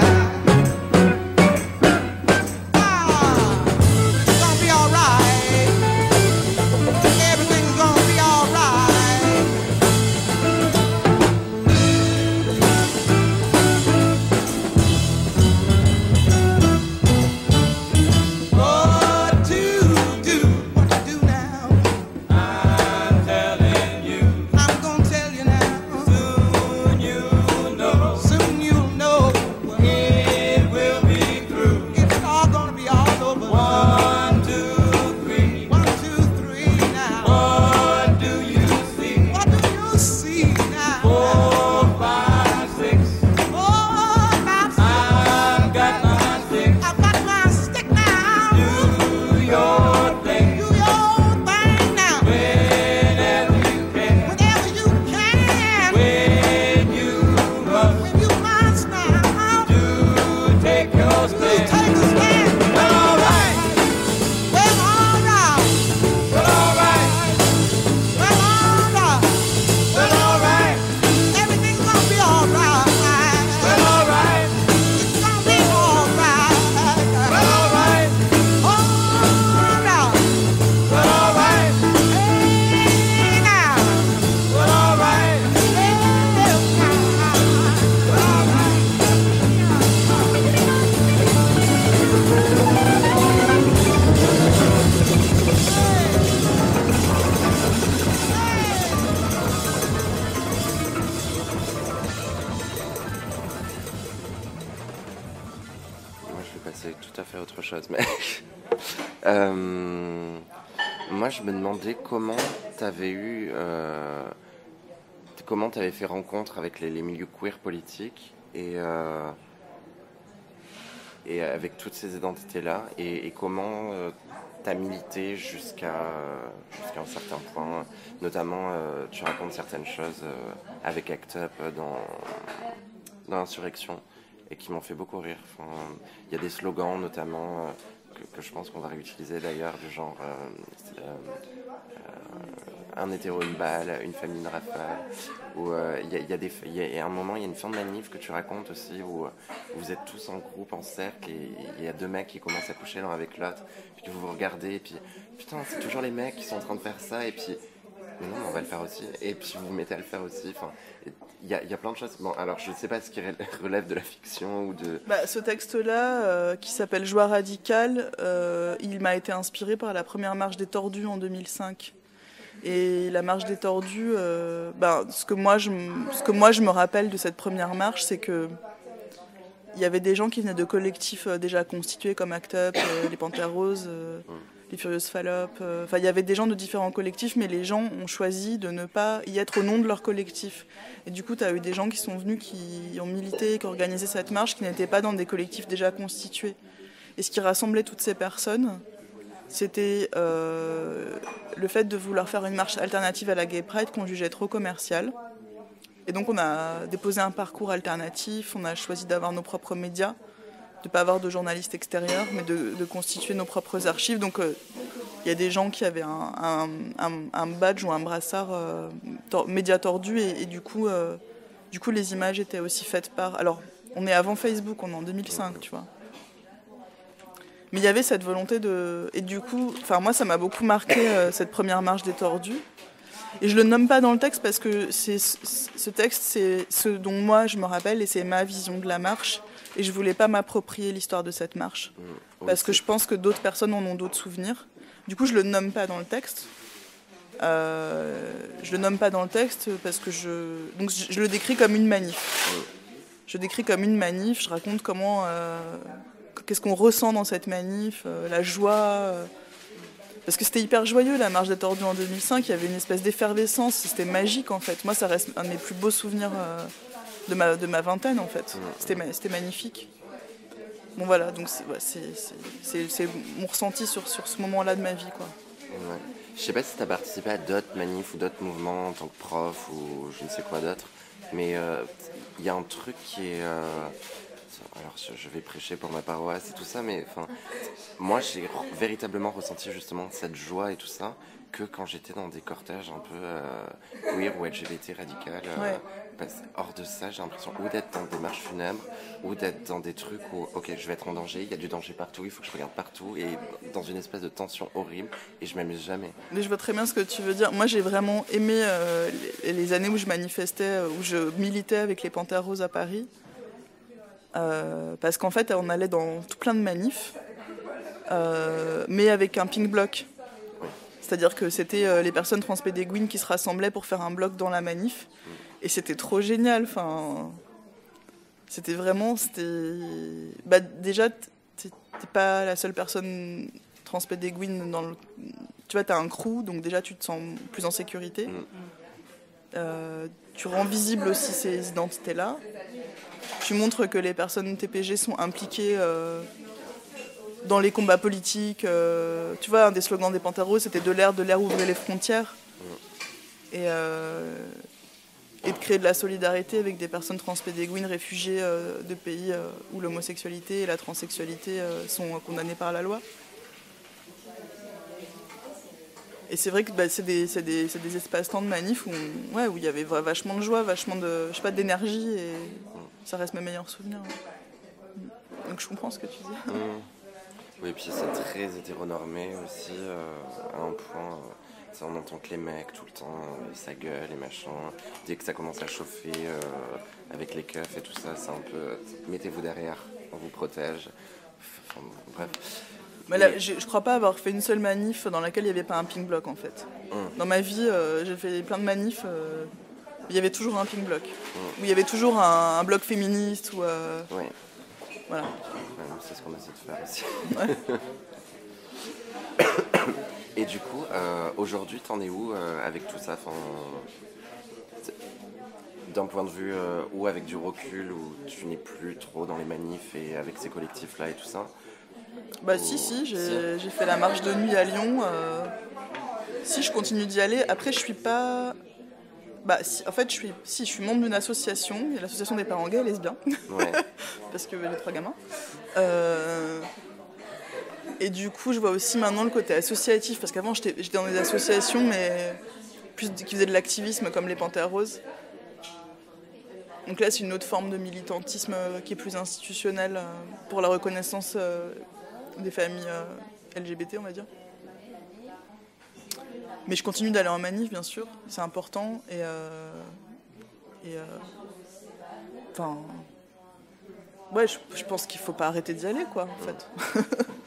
Euh, moi, je me demandais comment tu avais eu, euh, comment tu avais fait rencontre avec les, les milieux queer politiques et, euh, et avec toutes ces identités-là, et, et comment euh, tu as milité jusqu'à jusqu'à un certain point. Notamment, euh, tu racontes certaines choses euh, avec Act Up dans, dans l'insurrection et qui m'ont fait beaucoup rire. Enfin, il y a des slogans, notamment. Euh, Que, que je pense qu'on va réutiliser d'ailleurs, du genre euh, euh, euh, un hétéro, une balle, une famille, une rafale. Où il euh, y, y a des, il y a un moment, il y a une fin de manif que tu racontes aussi où, où vous êtes tous en groupe, en cercle, et il y a deux mecs qui commencent à coucher l'un avec l'autre, puis que vous vous regardez, et puis putain, c'est toujours les mecs qui sont en train de faire ça, et puis mais non, on va le faire aussi, et puis vous vous mettez à le faire aussi. Enfin, il y a, y a plein de choses. Bon, alors je ne sais pas ce qui relève de la fiction ou de. Bah, ce texte-là, euh, qui s'appelle Joie radicale, euh, il m'a été inspiré par la première marche des Tordus en deux mille cinq. Et la marche des Tordus, euh, bah, ce que moi je, ce que moi je me rappelle de cette première marche, c'est que il y avait des gens qui venaient de collectifs euh, déjà constitués comme Act Up, euh, les Panthères Roses. Euh, les Furieuses Fallops, enfin euh, il y avait des gens de différents collectifs, mais les gens ont choisi de ne pas y être au nom de leur collectif. Et du coup, tu as eu des gens qui sont venus, qui ont milité, qui ont organisé cette marche, qui n'étaient pas dans des collectifs déjà constitués. Et ce qui rassemblait toutes ces personnes, c'était euh, le fait de vouloir faire une marche alternative à la Gay Pride qu'on jugeait trop commerciale. Et donc on a déposé un parcours alternatif, on a choisi d'avoir nos propres médias, de ne pas avoir de journalistes extérieurs, mais de, de constituer nos propres archives. Donc il euh, y a des gens qui avaient un, un, un, un badge ou un brassard euh, tor- média tordu, et, et du, coup, euh, du coup les images étaient aussi faites par... Alors on est avant Facebook, on est en deux mille cinq, tu vois. Mais il y avait cette volonté de... Et du coup, enfin moi ça m'a beaucoup marqué euh, cette première marche des Tordus. Et je le nomme pas dans le texte parce que c'est, ce texte, c'est ce dont moi je me rappelle et c'est ma vision de la marche. Et je voulais pas m'approprier l'histoire de cette marche. Mmh, parce que je pense que d'autres personnes en ont d'autres souvenirs. Du coup, je le nomme pas dans le texte. Euh, je le nomme pas dans le texte parce que je... Donc je, je le décris comme une manif. Mmh. Je décris comme une manif, je raconte comment... Euh, qu'est-ce qu'on ressent dans cette manif, euh, la joie... Euh, Parce que c'était hyper joyeux, la marche des Tordus en deux mille cinq, il y avait une espèce d'effervescence, c'était magique en fait. Moi, ça reste un de mes plus beaux souvenirs euh, de, ma, de ma vingtaine en fait. C'était, c'était magnifique. Bon voilà, donc c'est, ouais, c'est, c'est, c'est, c'est mon ressenti sur, sur ce moment-là de ma vie, quoi. Ouais. Je sais pas si tu as participé à d'autres manifs ou d'autres mouvements en tant que prof ou je ne sais quoi d'autre, mais il euh, y a un truc qui est... Euh... Alors je vais prêcher pour ma paroisse et tout ça, mais enfin, moi j'ai véritablement ressenti justement cette joie et tout ça, que quand j'étais dans des cortèges un peu euh, queer ou L G B T radical. Euh, Ouais. parce, hors de ça, j'ai l'impression ou d'être dans des marches funèbres, ou d'être dans des trucs où, ok, je vais être en danger, il y a du danger partout, il faut que je regarde partout, et dans une espèce de tension horrible, et je m'amuse jamais. Mais je vois très bien ce que tu veux dire. Moi, j'ai vraiment aimé euh, les, les années où je manifestais, euh, où je militais avec les Panthères Roses à Paris. Euh, parce qu'en fait, on allait dans tout plein de manifs, euh, mais avec un pink bloc. C'est-à-dire que c'était euh, les personnes transpédéguines qui se rassemblaient pour faire un bloc dans la manif. Et c'était trop génial. Enfin, c'était vraiment... C'était... Bah, déjà, t'es, t'es pas la seule personne transpédéguine dans le... Tu vois, t'as un crew, donc déjà, tu te sens plus en sécurité. Mm. Euh, tu rends visible aussi ces identités-là. Tu montres que les personnes T P G sont impliquées euh, dans les combats politiques. Euh, tu vois, un des slogans des Panthères Roses, c'était « De l'air, de l'air, ouvrez les frontières ». Et, euh, et de créer de la solidarité avec des personnes transpédéguines réfugiées euh, de pays euh, où l'homosexualité et la transsexualité euh, sont condamnées par la loi. Et c'est vrai que bah, c'est des, c'est des, c'est des espaces-temps de manif où, on, ouais, où il y avait vachement de joie, vachement de, je sais pas, d'énergie, et ça reste mes meilleurs souvenirs. Ouais. Donc je comprends ce que tu dis. Mmh. Oui, et puis c'est très hétéronormé aussi, euh, à un point, euh, on entend que les mecs tout le temps, euh, ça gueule et machin. Dès que ça commence à chauffer euh, avec les keufs et tout ça, c'est un peu, euh, mettez-vous derrière, on vous protège. Enfin, bref. Mais là, je, je crois pas avoir fait une seule manif dans laquelle il n'y avait pas un pink bloc en fait. Mmh. Dans ma vie, euh, j'ai fait plein de manifs, euh, il y avait toujours un pink bloc. Mmh. Où il y avait toujours un, un bloc féministe ou... Euh, oui. Voilà. Ouais, c'est ce qu'on essaie de faire aussi. Ouais. Et du coup, euh, aujourd'hui, t'en es où euh, avec tout ça, enfin, d'un point de vue euh, ou avec du recul, où tu n'es plus trop dans les manifs et avec ces collectifs-là et tout ça? Bah ou... si, si, j'ai, j'ai fait la marche de nuit à Lyon. Euh, si, je continue d'y aller. Après, je suis pas... Bah, si, en fait, je suis, si, je suis membre d'une association, il y a l'association des parents gays et lesbiens, ouais. Parce que j'ai trois gamins. Euh, et du coup, je vois aussi maintenant le côté associatif, parce qu'avant, j'étais, j'étais dans des associations, mais plus qui faisaient de l'activisme, comme les Panthères Roses. Donc là, c'est une autre forme de militantisme qui est plus institutionnelle pour la reconnaissance des familles L G B T, on va dire. Mais je continue d'aller en manif, bien sûr, c'est important. Et, euh, et euh, enfin, ouais, je, je pense qu'il faut pas arrêter d'y aller, quoi, en fait.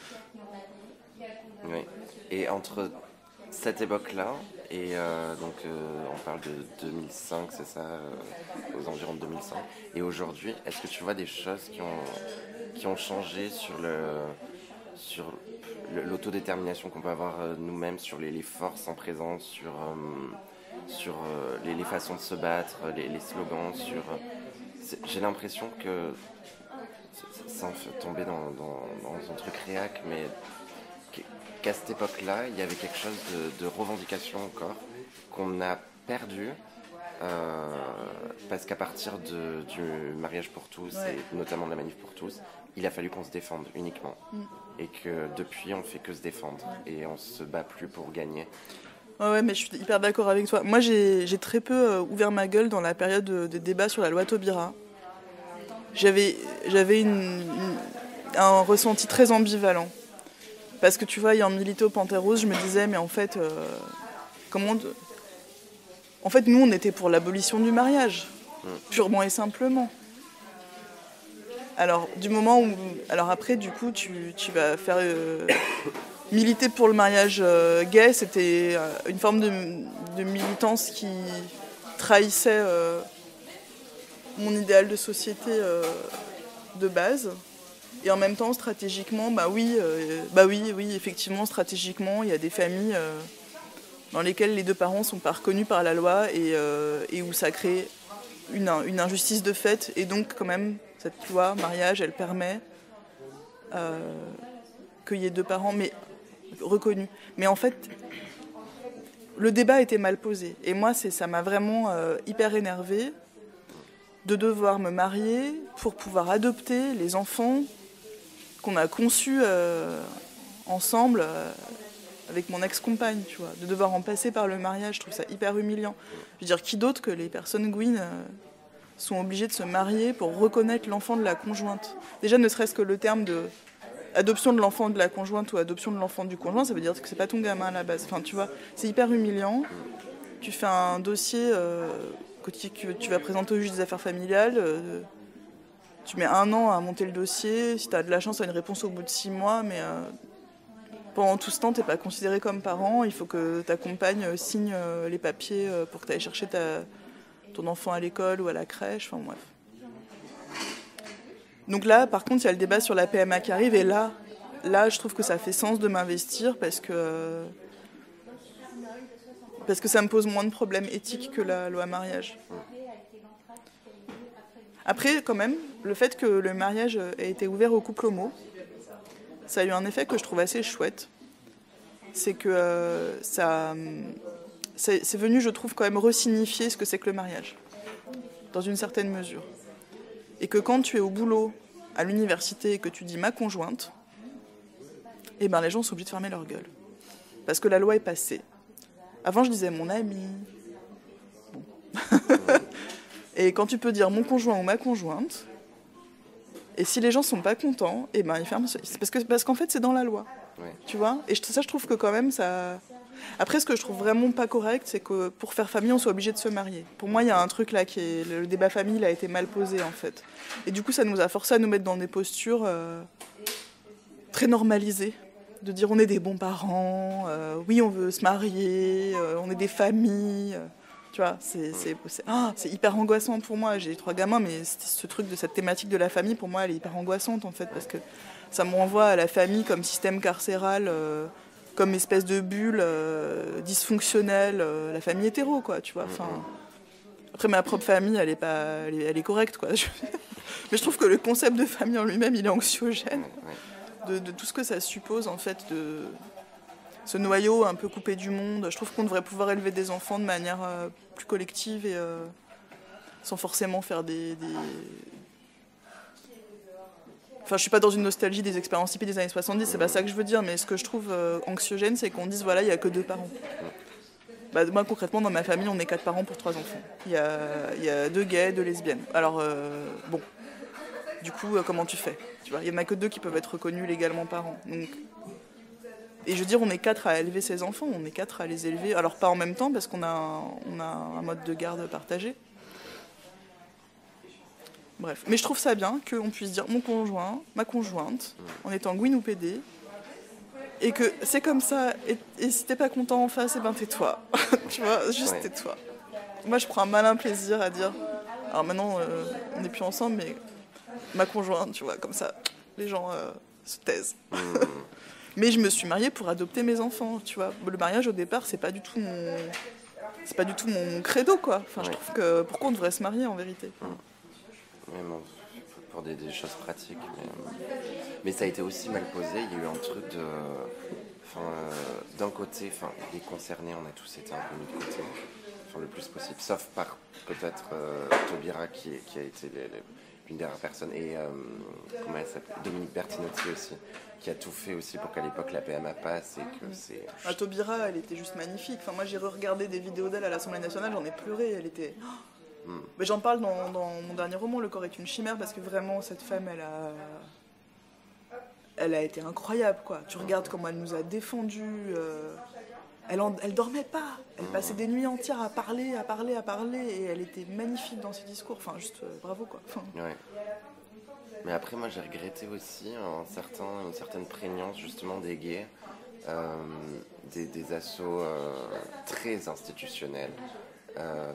Oui. Et entre cette époque-là et euh, donc euh, on parle de deux mille cinq, c'est ça, euh, aux environs de deux mille cinq. Et aujourd'hui, est-ce que tu vois des choses qui ont qui ont changé sur le sur l'autodétermination qu'on peut avoir euh, nous-mêmes, sur les, les forces en présence, sur, euh, sur euh, les, les façons de se battre, les, les slogans, sur... Euh, j'ai l'impression que, sans tomber dans, dans, dans un truc réac, mais qu'à cette époque-là, il y avait quelque chose de, de revendication encore, qu'on a perdu, euh, parce qu'à partir de, du mariage pour tous, ouais. Et notamment de la manif pour tous, il a fallu qu'on se défende uniquement. Mm. Et que depuis, on fait que se défendre. Ouais. Et on se bat plus pour gagner. Ouais, ouais, mais je suis hyper d'accord avec toi. Moi, j'ai, j'ai très peu euh, ouvert ma gueule dans la période de, de débat sur la loi Taubira. J'avais, j'avais une, une, un ressenti très ambivalent. Parce que tu vois, ayant milité au Panthères Roses, je me disais, mais en fait, euh, comment... De... En fait, nous, on était pour l'abolition du mariage. Mm. Purement et simplement. Alors, du moment où... Alors après, du coup, tu, tu vas faire... Euh, militer pour le mariage euh, gay, c'était euh, une forme de, de militance qui trahissait euh, mon idéal de société euh, de base. Et en même temps, stratégiquement, bah oui, euh, bah oui, oui, effectivement, stratégiquement, il y a des familles euh, dans lesquelles les deux parents ne sont pas reconnus par la loi et, euh, et où ça crée une, une injustice de fait. Et donc, quand même... Cette loi, mariage, elle permet euh, qu'il y ait deux parents mais reconnus. Mais en fait, le débat était mal posé. Et moi, c'est, ça m'a vraiment euh, hyper énervée de devoir me marier pour pouvoir adopter les enfants qu'on a conçus euh, ensemble euh, avec mon ex-compagne, tu vois. De devoir en passer par le mariage, je trouve ça hyper humiliant. Je veux dire, qui d'autre que les personnes Gwyn euh, sont obligées de se marier pour reconnaître l'enfant de la conjointe. Déjà, ne serait-ce que le terme de adoption de l'enfant de la conjointe ou adoption de l'enfant du conjoint, ça veut dire que c'est pas ton gamin à la base. Enfin, tu vois, c'est hyper humiliant. Tu fais un dossier euh, que tu, que tu vas présenter au juge des affaires familiales. Euh, tu mets un an à monter le dossier. Si tu as de la chance, tu as une réponse au bout de six mois. Mais euh, pendant tout ce temps, tu n'es pas considéré comme parent. Il faut que ta compagne signe euh, les papiers euh, pour que tu ailles chercher ta, ton enfant à l'école ou à la crèche. Enfin, bref. Donc là, par contre, il y a le débat sur la P M A qui arrive. Et là, là, je trouve que ça fait sens de m'investir parce que... Parce que ça me pose moins de problèmes éthiques que la loi mariage. Après, quand même, le fait que le mariage ait été ouvert aux couples homo, ça a eu un effet que je trouve assez chouette. C'est que euh, ça, c'est, c'est venu, je trouve, quand même resignifier ce que c'est que le mariage, dans une certaine mesure. Et que quand tu es au boulot, à l'université, et que tu dis « ma conjointe », eh ben, les gens sont obligés de fermer leur gueule. Parce que la loi est passée. Avant, je disais « mon ami ». Bon. Et quand tu peux dire « mon conjoint » ou « ma conjointe », et si les gens sont pas contents, eh ben, ils ferment... C'est parce, que, parce qu'en fait, c'est dans la loi. Ouais. Tu vois ? Et ça, je trouve que quand même, ça... Après, ce que je trouve vraiment pas correct, c'est que pour faire famille, on soit obligé de se marier. Pour moi, il y a un truc là qui est... Le débat famille il a été mal posé, en fait. Et du coup, ça nous a forcé à nous mettre dans des postures euh, très normalisées. De dire on est des bons parents, euh, oui, on veut se marier, euh, on est des familles... Euh, tu vois, c'est, c'est, c'est, ah, c'est hyper angoissant pour moi. J'ai trois gamins, mais ce truc de cette thématique de la famille, pour moi, elle est hyper angoissante, en fait, parce que ça me renvoie à la famille comme système carcéral, euh, comme espèce de bulle euh, dysfonctionnelle, euh, la famille hétéro, quoi, tu vois. Enfin, après, ma propre famille, elle est, pas, elle est, elle est correcte, quoi. Mais je trouve que le concept de famille en lui-même, il est anxiogène, de, de tout ce que ça suppose, en fait, de... ce noyau un peu coupé du monde. Je trouve qu'on devrait pouvoir élever des enfants de manière euh, plus collective et euh, sans forcément faire des, des... Enfin, je suis pas dans une nostalgie des expériences hippies des années soixante-dix, c'est pas ça que je veux dire, mais ce que je trouve euh, anxiogène, c'est qu'on dise, voilà, il y a que deux parents. Bah, moi, concrètement, dans ma famille, on est quatre parents pour trois enfants. Il y a, il y a deux gays, deux lesbiennes. Alors, euh, bon, du coup, euh, comment tu fais ? Tu vois, il y en a que deux qui peuvent être reconnus légalement parents. Donc... Et je veux dire, on est quatre à élever ces enfants, on est quatre à les élever. Alors pas en même temps, parce qu'on a un, on a un mode de garde partagé. Bref. Mais je trouve ça bien qu'on puisse dire mon conjoint, ma conjointe, en étant Gwyn ou P D, et que c'est comme ça, et, et si t'es pas content en face, eh ben tais-toi. Tu vois, juste ouais. tais-toi. Moi, je prends un malin plaisir à dire, alors maintenant, euh, on n'est plus ensemble, mais ma conjointe, tu vois, comme ça, les gens euh, se taisent. Mais je me suis mariée pour adopter mes enfants, tu vois. Le mariage, au départ, c'est pas du tout mon, c'est pas du tout mon credo, quoi. Enfin, ouais. Je trouve que pourquoi on devrait se marier, en vérité. Mais bon, pour des, des choses pratiques. Mais, mais ça a été aussi mal posé. Il y a eu un truc de, enfin, euh, d'un côté, enfin, les concernés, on a tous été un peu mis de côté, enfin, le plus possible, sauf par peut-être euh, Taubira qui, qui a été les, les, une dernière personne et euh, comment elle s'appelle, Dominique Bertinotti aussi, qui a tout fait aussi pour qu'à l'époque la P M A passe et que c'est... Ah, Taubira, elle était juste magnifique. Enfin, moi, j'ai re-regardé des vidéos d'elle à l'Assemblée nationale, j'en ai pleuré. Elle était... Oh mm. Mais j'en parle dans, dans mon dernier roman, Le corps est une chimère, parce que vraiment, cette femme, elle a... Elle a été incroyable, quoi. Tu regardes comment elle nous a défendus. Euh... Elle, en... elle dormait pas. Elle passait des nuits entières à parler, à parler, à parler, et elle était magnifique dans ses discours. Enfin, juste euh, bravo, quoi. Enfin... Ouais. Mais après, moi, j'ai regretté aussi un certain, une certaine prégnance, justement, des gays, euh, des, des assos euh, très institutionnels, euh,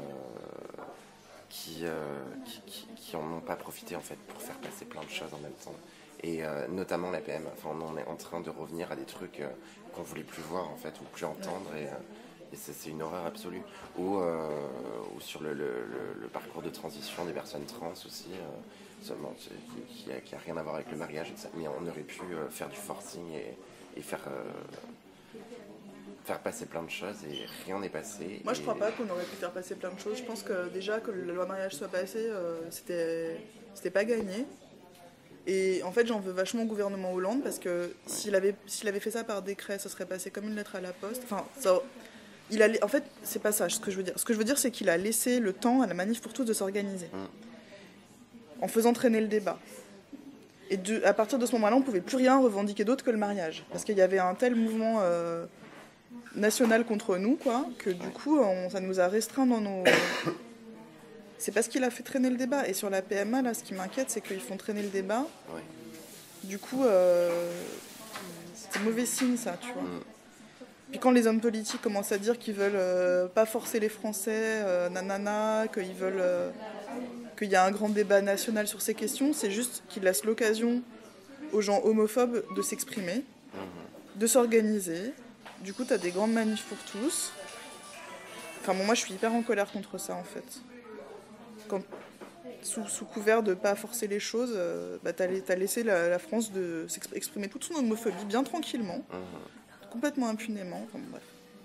qui, euh, qui, qui, qui en ont pas profité, en fait, pour faire passer plein de choses en même temps. Et euh, notamment la P M A. Enfin, on est en train de revenir à des trucs euh, qu'on voulait plus voir, en fait, ou plus entendre, et... Euh, Et c'est, c'est une horreur absolue. Ou, euh, ou sur le, le, le, le parcours de transition des personnes trans aussi, euh, seulement, qui n'a qui a rien à voir avec le mariage, et ça. Mais on aurait pu euh, faire du forcing et, et faire, euh, faire passer plein de choses, et rien n'est passé. Moi, et... je crois pas qu'on aurait pu faire passer plein de choses. Je pense que déjà que la loi mariage soit passée, euh, c'était, c'était pas gagné. Et en fait, j'en veux vachement au gouvernement Hollande parce que s'il avait, s'il avait fait ça par décret, ça serait passé comme une lettre à la poste. Enfin, ça, il a, en fait, c'est pas ça ce que je veux dire. Ce que je veux dire, c'est qu'il a laissé le temps à la Manif pour tous de s'organiser en faisant traîner le débat. Et de, à partir de ce moment-là, on ne pouvait plus rien revendiquer d'autre que le mariage. Parce qu'il y avait un tel mouvement euh, national contre nous, quoi, que du coup, on, ça nous a restreints dans nos... C'est parce qu'il a fait traîner le débat. Et sur la P M A, là, ce qui m'inquiète, c'est qu'ils font traîner le débat. Ouais. Du coup, euh, c'est mauvais signe, ça, tu vois. Mm. Puis quand les hommes politiques commencent à dire qu'ils veulent euh, pas forcer les Français, euh, nanana, qu'ils veulent... Euh, qu'il y a un grand débat national sur ces questions, c'est juste qu'ils laissent l'occasion aux gens homophobes de s'exprimer, de s'organiser. Du coup, tu as des grandes manifs pour tous. Enfin, bon, moi, je suis hyper en colère contre ça, en fait. Quand, sous, sous couvert de ne pas forcer les choses, euh, bah, tu as laissé la, la France de s'exprimer toute son homophobie bien tranquillement, mmh. complètement impunément. Enfin, bref.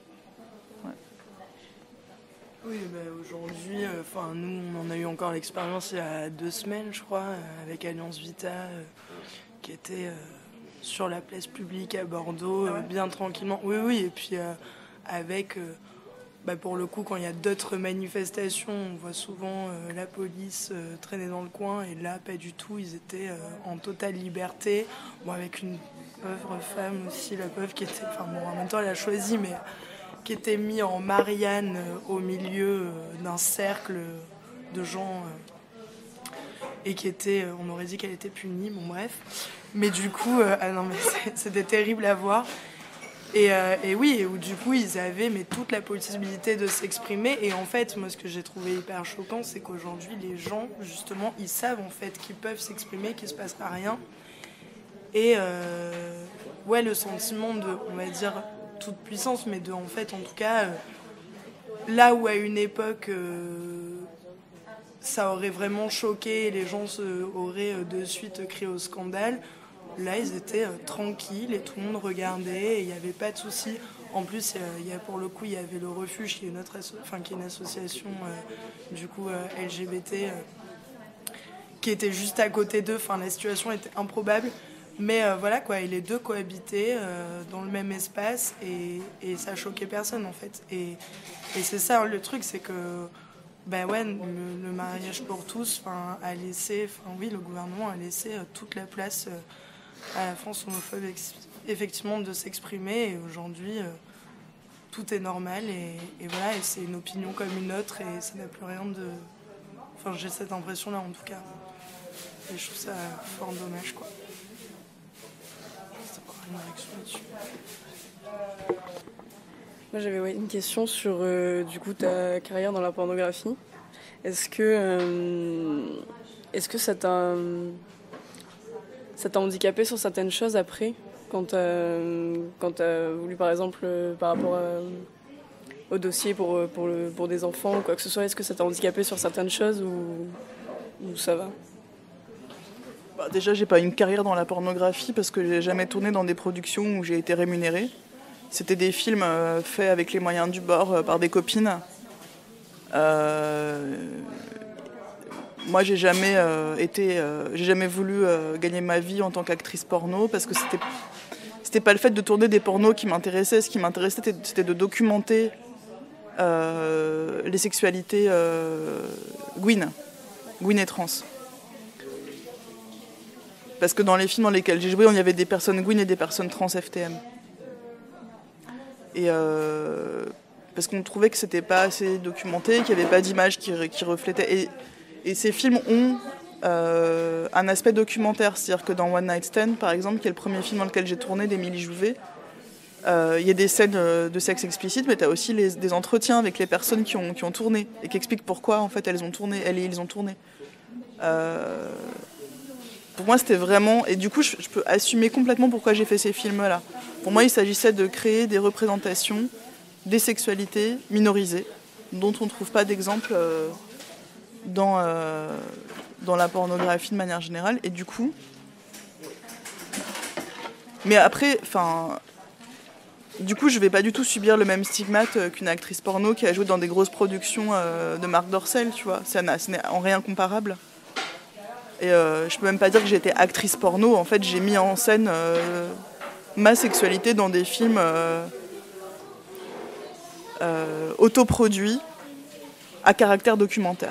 Oui, bah aujourd'hui, enfin euh, nous, on en a eu encore l'expérience il y a deux semaines, je crois, euh, avec Alliance Vita, euh, qui était euh, sur la place publique à Bordeaux, euh, bien tranquillement. Oui, oui, et puis euh, avec, euh, bah, pour le coup, quand il y a d'autres manifestations, on voit souvent euh, la police euh, traîner dans le coin, et là, pas du tout, ils étaient euh, en totale liberté. Bon, avec une pauvre femme aussi, la pauvre qui était, enfin bon, en même temps, elle a choisi, mais... qui était mis en Marianne euh, au milieu euh, d'un cercle de gens euh, et qui était, euh, on aurait dit qu'elle était punie, bon bref. Mais du coup, euh, ah non mais c'était terrible à voir. Et, euh, et oui, et où du coup ils avaient mais toute la possibilité de s'exprimer. Et en fait, moi ce que j'ai trouvé hyper choquant, c'est qu'aujourd'hui les gens, justement, ils savent en fait qu'ils peuvent s'exprimer, qu'il se passera rien. Et euh, ouais, le sentiment de, on va dire, toute puissance, mais de, en fait, en tout cas, euh, là où à une époque, euh, ça aurait vraiment choqué, les gens se, auraient euh, de suite crié au scandale, là, ils étaient euh, tranquilles et tout le monde regardait et il n'y avait pas de souci. En plus, euh, y a, pour le coup, il y avait le Refuge, qui est une, autre asso- enfin, qui est une association euh, du coup, euh, L G B T, euh, qui était juste à côté d'eux. Enfin, la situation était improbable. Mais euh, voilà quoi, et les deux cohabitaient euh, dans le même espace et, et ça choquait personne en fait. Et, et c'est ça hein, le truc, c'est que ben ouais, le, le mariage pour tous a laissé, enfin oui, le gouvernement a laissé euh, toute la place euh, à la France homophobe ex- effectivement de s'exprimer. Et aujourd'hui, euh, tout est normal et, et voilà, et c'est une opinion comme une autre et ça n'a plus rien de. Enfin, j'ai cette impression-là en tout cas. Et je trouve ça fort dommage quoi. Moi j'avais ouais, une question sur euh, du coup ta carrière dans la pornographie. Est-ce que euh, est-ce que ça t'a ça t'a handicapé sur certaines choses après quand t'as quand t'as voulu par exemple euh, par rapport à, au dossier pour pour le pour des enfants ou quoi que ce soit, est-ce que ça t'a handicapé sur certaines choses ou ou ça va? Bah, déjà, j'ai pas une carrière dans la pornographie parce que j'ai jamais tourné dans des productions où j'ai été rémunérée. C'était des films euh, faits avec les moyens du bord euh, par des copines. Euh... Moi, j'ai jamais euh, été, euh, j'ai jamais voulu euh, gagner ma vie en tant qu'actrice porno parce que c'était, c'était pas le fait de tourner des pornos qui m'intéressait. Ce qui m'intéressait, c'était, c'était de documenter euh, les sexualités euh, Gwyn, Gwyn et trans. Parce que dans les films dans lesquels j'ai joué, il y avait des personnes Gwyn et des personnes trans F T M. Et euh, parce qu'on trouvait que c'était pas assez documenté, qu'il n'y avait pas d'images qui, qui reflétaient. Et, et ces films ont euh, un aspect documentaire. C'est-à-dire que dans One Night Stand, par exemple, qui est le premier film dans lequel j'ai tourné d'Émilie Jouvet, euh, il y a des scènes de sexe explicite, mais tu as aussi les, des entretiens avec les personnes qui ont, qui ont tourné et qui expliquent pourquoi en fait, elles ont tourné, elles et ils ont tourné. Euh, Pour moi, c'était vraiment... Et du coup, je, je peux assumer complètement pourquoi j'ai fait ces films-là. Pour moi, il s'agissait de créer des représentations des sexualités minorisées, dont on ne trouve pas d'exemple euh, dans, euh, dans la pornographie de manière générale. Et du coup... Mais après, enfin... Du coup, je ne vais pas du tout subir le même stigmate qu'une actrice porno qui a joué dans des grosses productions euh, de Marc Dorcel, tu vois. Ça, n'a, ça n'est en rien comparable. Et euh, je peux même pas dire que j'étais actrice porno. En fait, j'ai mis en scène euh, ma sexualité dans des films euh, euh, autoproduits à caractère documentaire.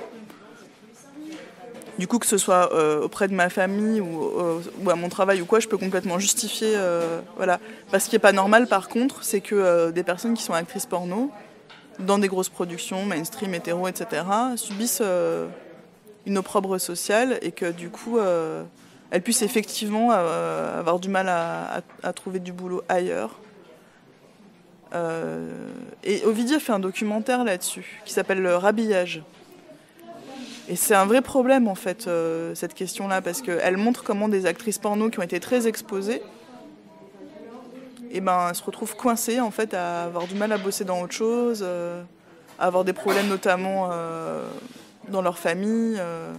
Du coup, que ce soit euh, auprès de ma famille ou, euh, ou à mon travail ou quoi, je peux complètement justifier. Euh, voilà. Parce qu'il n'est pas normal, par contre, c'est que euh, des personnes qui sont actrices porno, dans des grosses productions, mainstream, hétéro, et cetera, subissent euh, une opprobre sociale et que du coup, euh, elles puissent effectivement euh, avoir du mal à, à, à trouver du boulot ailleurs. Euh, et Ovidie a fait un documentaire là-dessus qui s'appelle Le Rhabillage. Et c'est un vrai problème, en fait, euh, cette question-là, parce qu'elle montre comment des actrices porno qui ont été très exposées, et ben, elles se retrouvent coincées, en fait, à avoir du mal à bosser dans autre chose, euh, à avoir des problèmes, notamment euh, dans leur famille. Euh.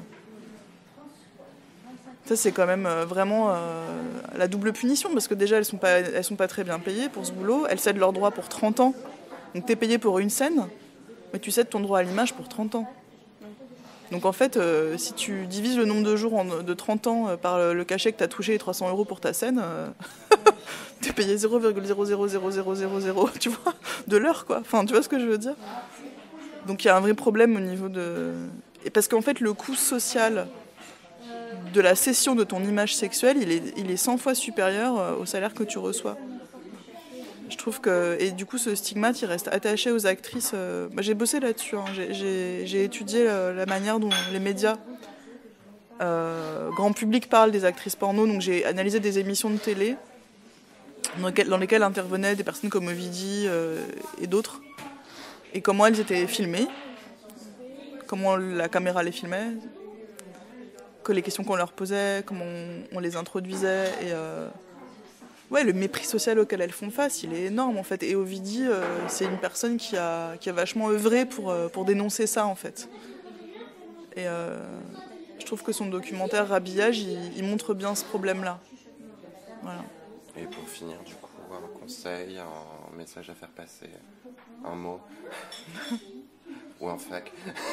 Ça, c'est quand même euh, vraiment euh, la double punition, parce que déjà, elles sont pas, elles sont pas très bien payées pour ce boulot. Elles cèdent leurs droits pour trente ans. Donc, tu es payé pour une scène, mais tu cèdes ton droit à l'image pour trente ans. Donc en fait, euh, si tu divises le nombre de jours en, de trente ans euh, par le, le cachet que tu as touché, les trois cents euros pour ta scène, euh, tu es payé zéro virgule zéro zéro zéro zéro zéro zéro, tu vois, de l'heure, quoi. Enfin, tu vois ce que je veux dire ? Donc il y a un vrai problème au niveau de... Et parce qu'en fait, le coût social de la cession de ton image sexuelle, il est, il est cent fois supérieur au salaire que tu reçois. Je trouve que... Et du coup, ce stigmate, il reste attaché aux actrices. Euh... Bah, j'ai bossé là-dessus. Hein. J'ai, j'ai, j'ai étudié la, la manière dont les médias, euh, grand public, parlent des actrices porno. Donc j'ai analysé des émissions de télé dans lesquelles, dans lesquelles intervenaient des personnes comme Ovidie euh, et d'autres. Et comment elles étaient filmées, comment la caméra les filmait, que les questions qu'on leur posait, comment on, on les introduisait. Et... Euh... Ouais, le mépris social auquel elles font face, il est énorme en fait. Et Ovidie, euh, c'est une personne qui a, qui a vachement œuvré pour, euh, pour dénoncer ça en fait. Et euh, je trouve que son documentaire Rhabillage, il, il montre bien ce problème-là. Voilà. Et pour finir, du coup, un conseil, un message à faire passer, un mot ou un fac.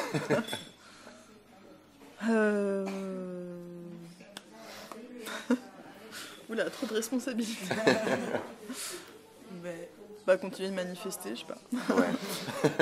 euh... Oula, trop de responsabilités. Mais, bah, continuer de manifester, je sais pas. Ouais.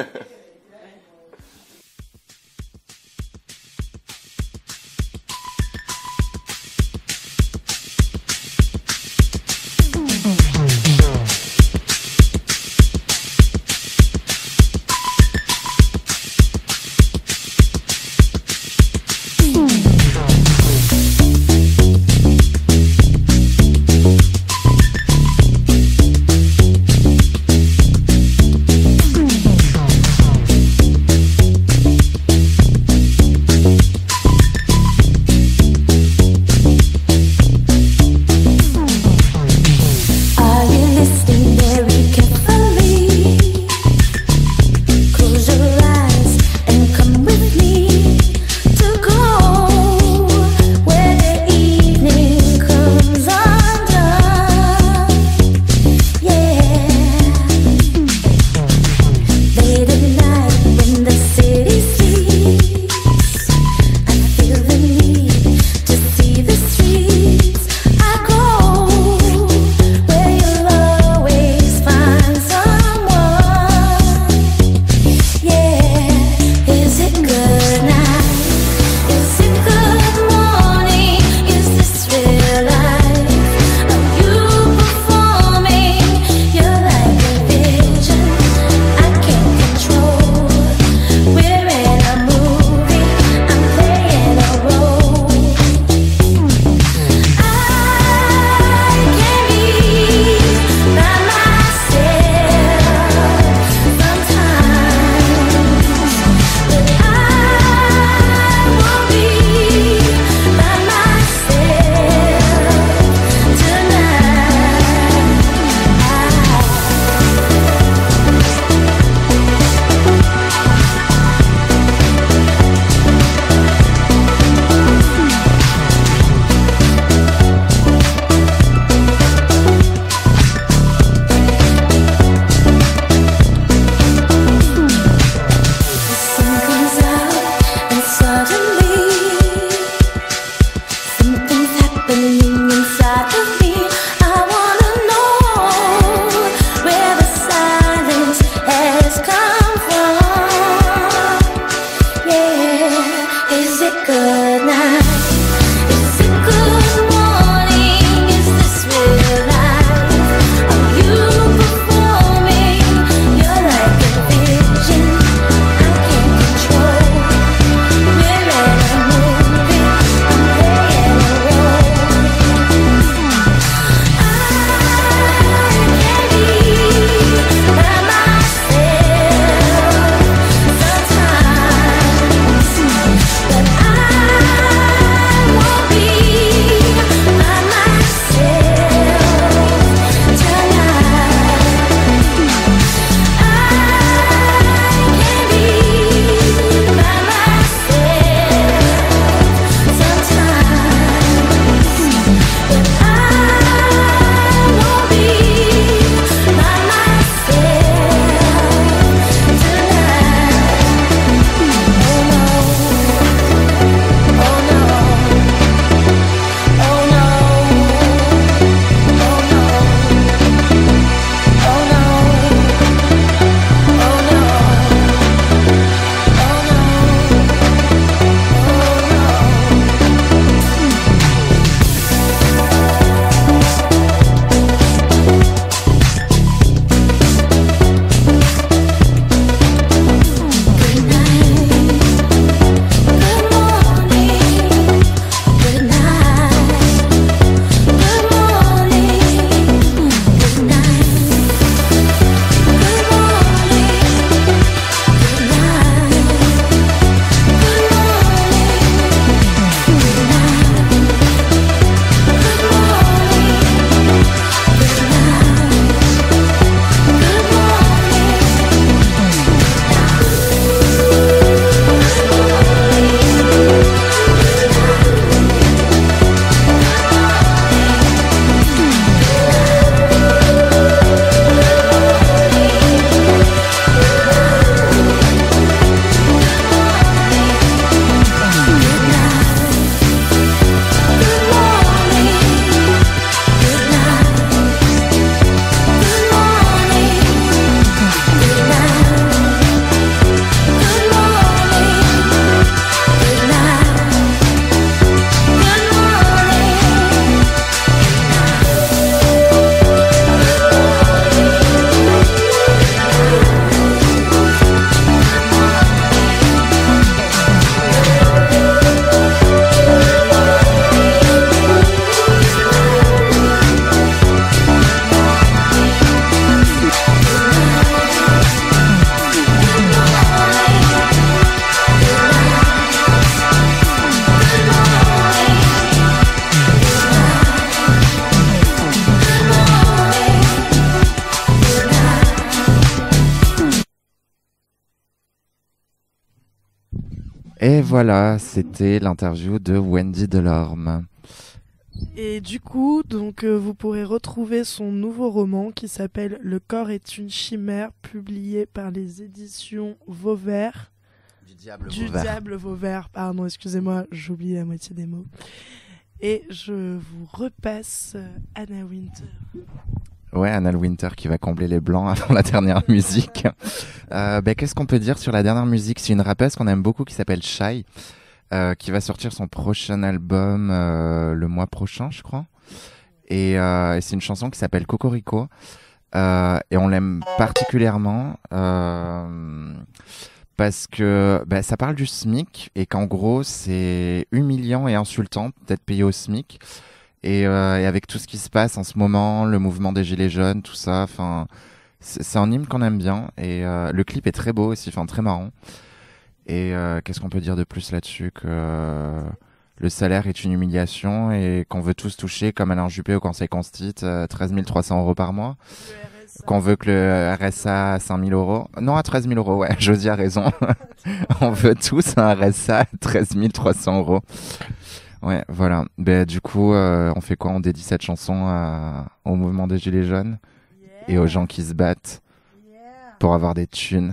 Et voilà, c'était l'interview de Wendy Delorme. Et du coup, donc euh, vous pourrez retrouver son nouveau roman qui s'appelle Le corps est une chimère, publié par les éditions Vauvert. Du diable du Vauvert. diable Vauvert, pardon, excusez-moi, j'ai oublié la moitié des mots. Et je vous repasse euh, Anna Winter. Ouais, Anna Winter qui va combler les blancs avant la dernière musique. Euh, ben, qu'est-ce qu'on peut dire sur la dernière musique? C'est une rappeuse qu'on aime beaucoup qui s'appelle Shai, euh, qui va sortir son prochain album euh, le mois prochain, je crois. Et, euh, et c'est une chanson qui s'appelle Cocorico. Euh, et on l'aime particulièrement euh, parce que ben, ça parle du SMIC et qu'en gros, c'est humiliant et insultant d'être payé au SMIC. Et, euh, et avec tout ce qui se passe en ce moment, le mouvement des Gilets jaunes, tout ça, enfin, c'est, c'est un hymne qu'on aime bien. Et euh, le clip est très beau aussi, enfin très marrant. Et euh, qu'est-ce qu'on peut dire de plus là-dessus que euh, le salaire est une humiliation et qu'on veut tous toucher, comme Alain Juppé au Conseil Constit, euh, treize mille trois cents euros par mois. Qu'on veut que le R S A à cinq mille euros. Non, à treize mille euros, ouais, Josie a raison. On veut tous un R S A à treize mille trois cents euros. Ouais, voilà. Ben, du coup, euh, on fait quoi? On dédie cette chanson à, au mouvement des Gilets jaunes yeah. et aux gens qui se battent yeah. pour avoir des thunes.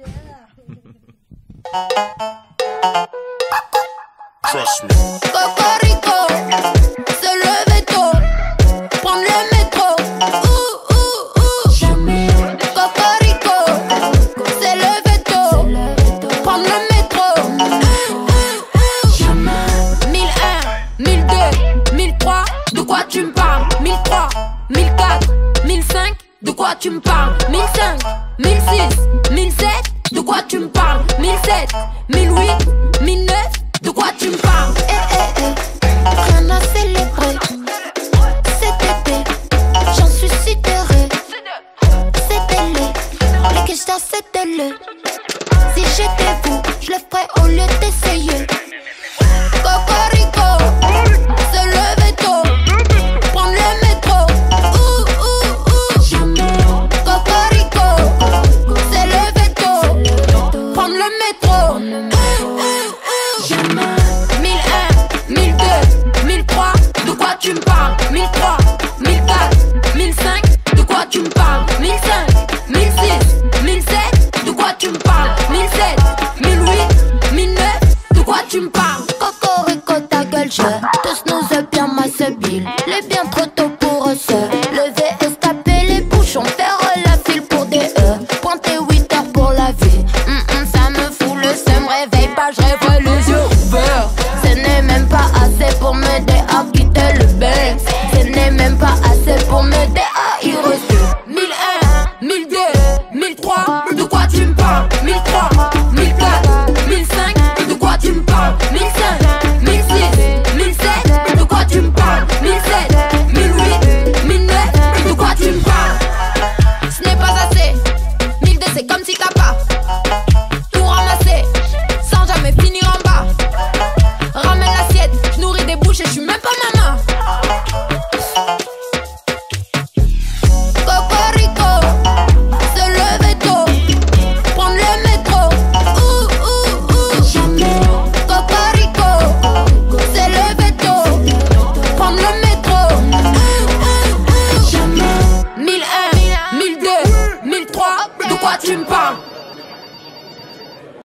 Trust me. Cocorico, se lever tôt, prendre le métro. Ouh, ouh, ouh. Jamais. Cocorico, se lever tôt, prendre le métro. Ouh, ouh, ouh. Jamais. mille un, mille deux, mille trois, de quoi tu me parles? mille trois, mille quatre, mille cinq, de quoi tu me parles? mille cinq, mille six, mille sept, de quoi tu me parles? mille sept, mille huit, mille neuf, de quoi tu me parles? Eh eh eh, rien à célébrer. Cet été, j'en suis sidérée. C'était les, les questions c'était le. Si j'étais vous, je le ferais au lieu d'essayer. Cocorico, se lever tôt, prendre le métro. Ouh ouh ouh. Jamais. Cocorico, se lever tôt, prendre le métro. Ouh ouh ouh. Jamais. mille un, mille deux, mille trois, de quoi tu me parles? mille trois, mille quatre, mille cinq, de quoi tu me parles? mille cinq, mille six, mille sept, de quoi tu me parles? mille sept, mille huit, mille neuf, de quoi tu me parles? Cocorico ta gueule, je te snooze bien ma sebile.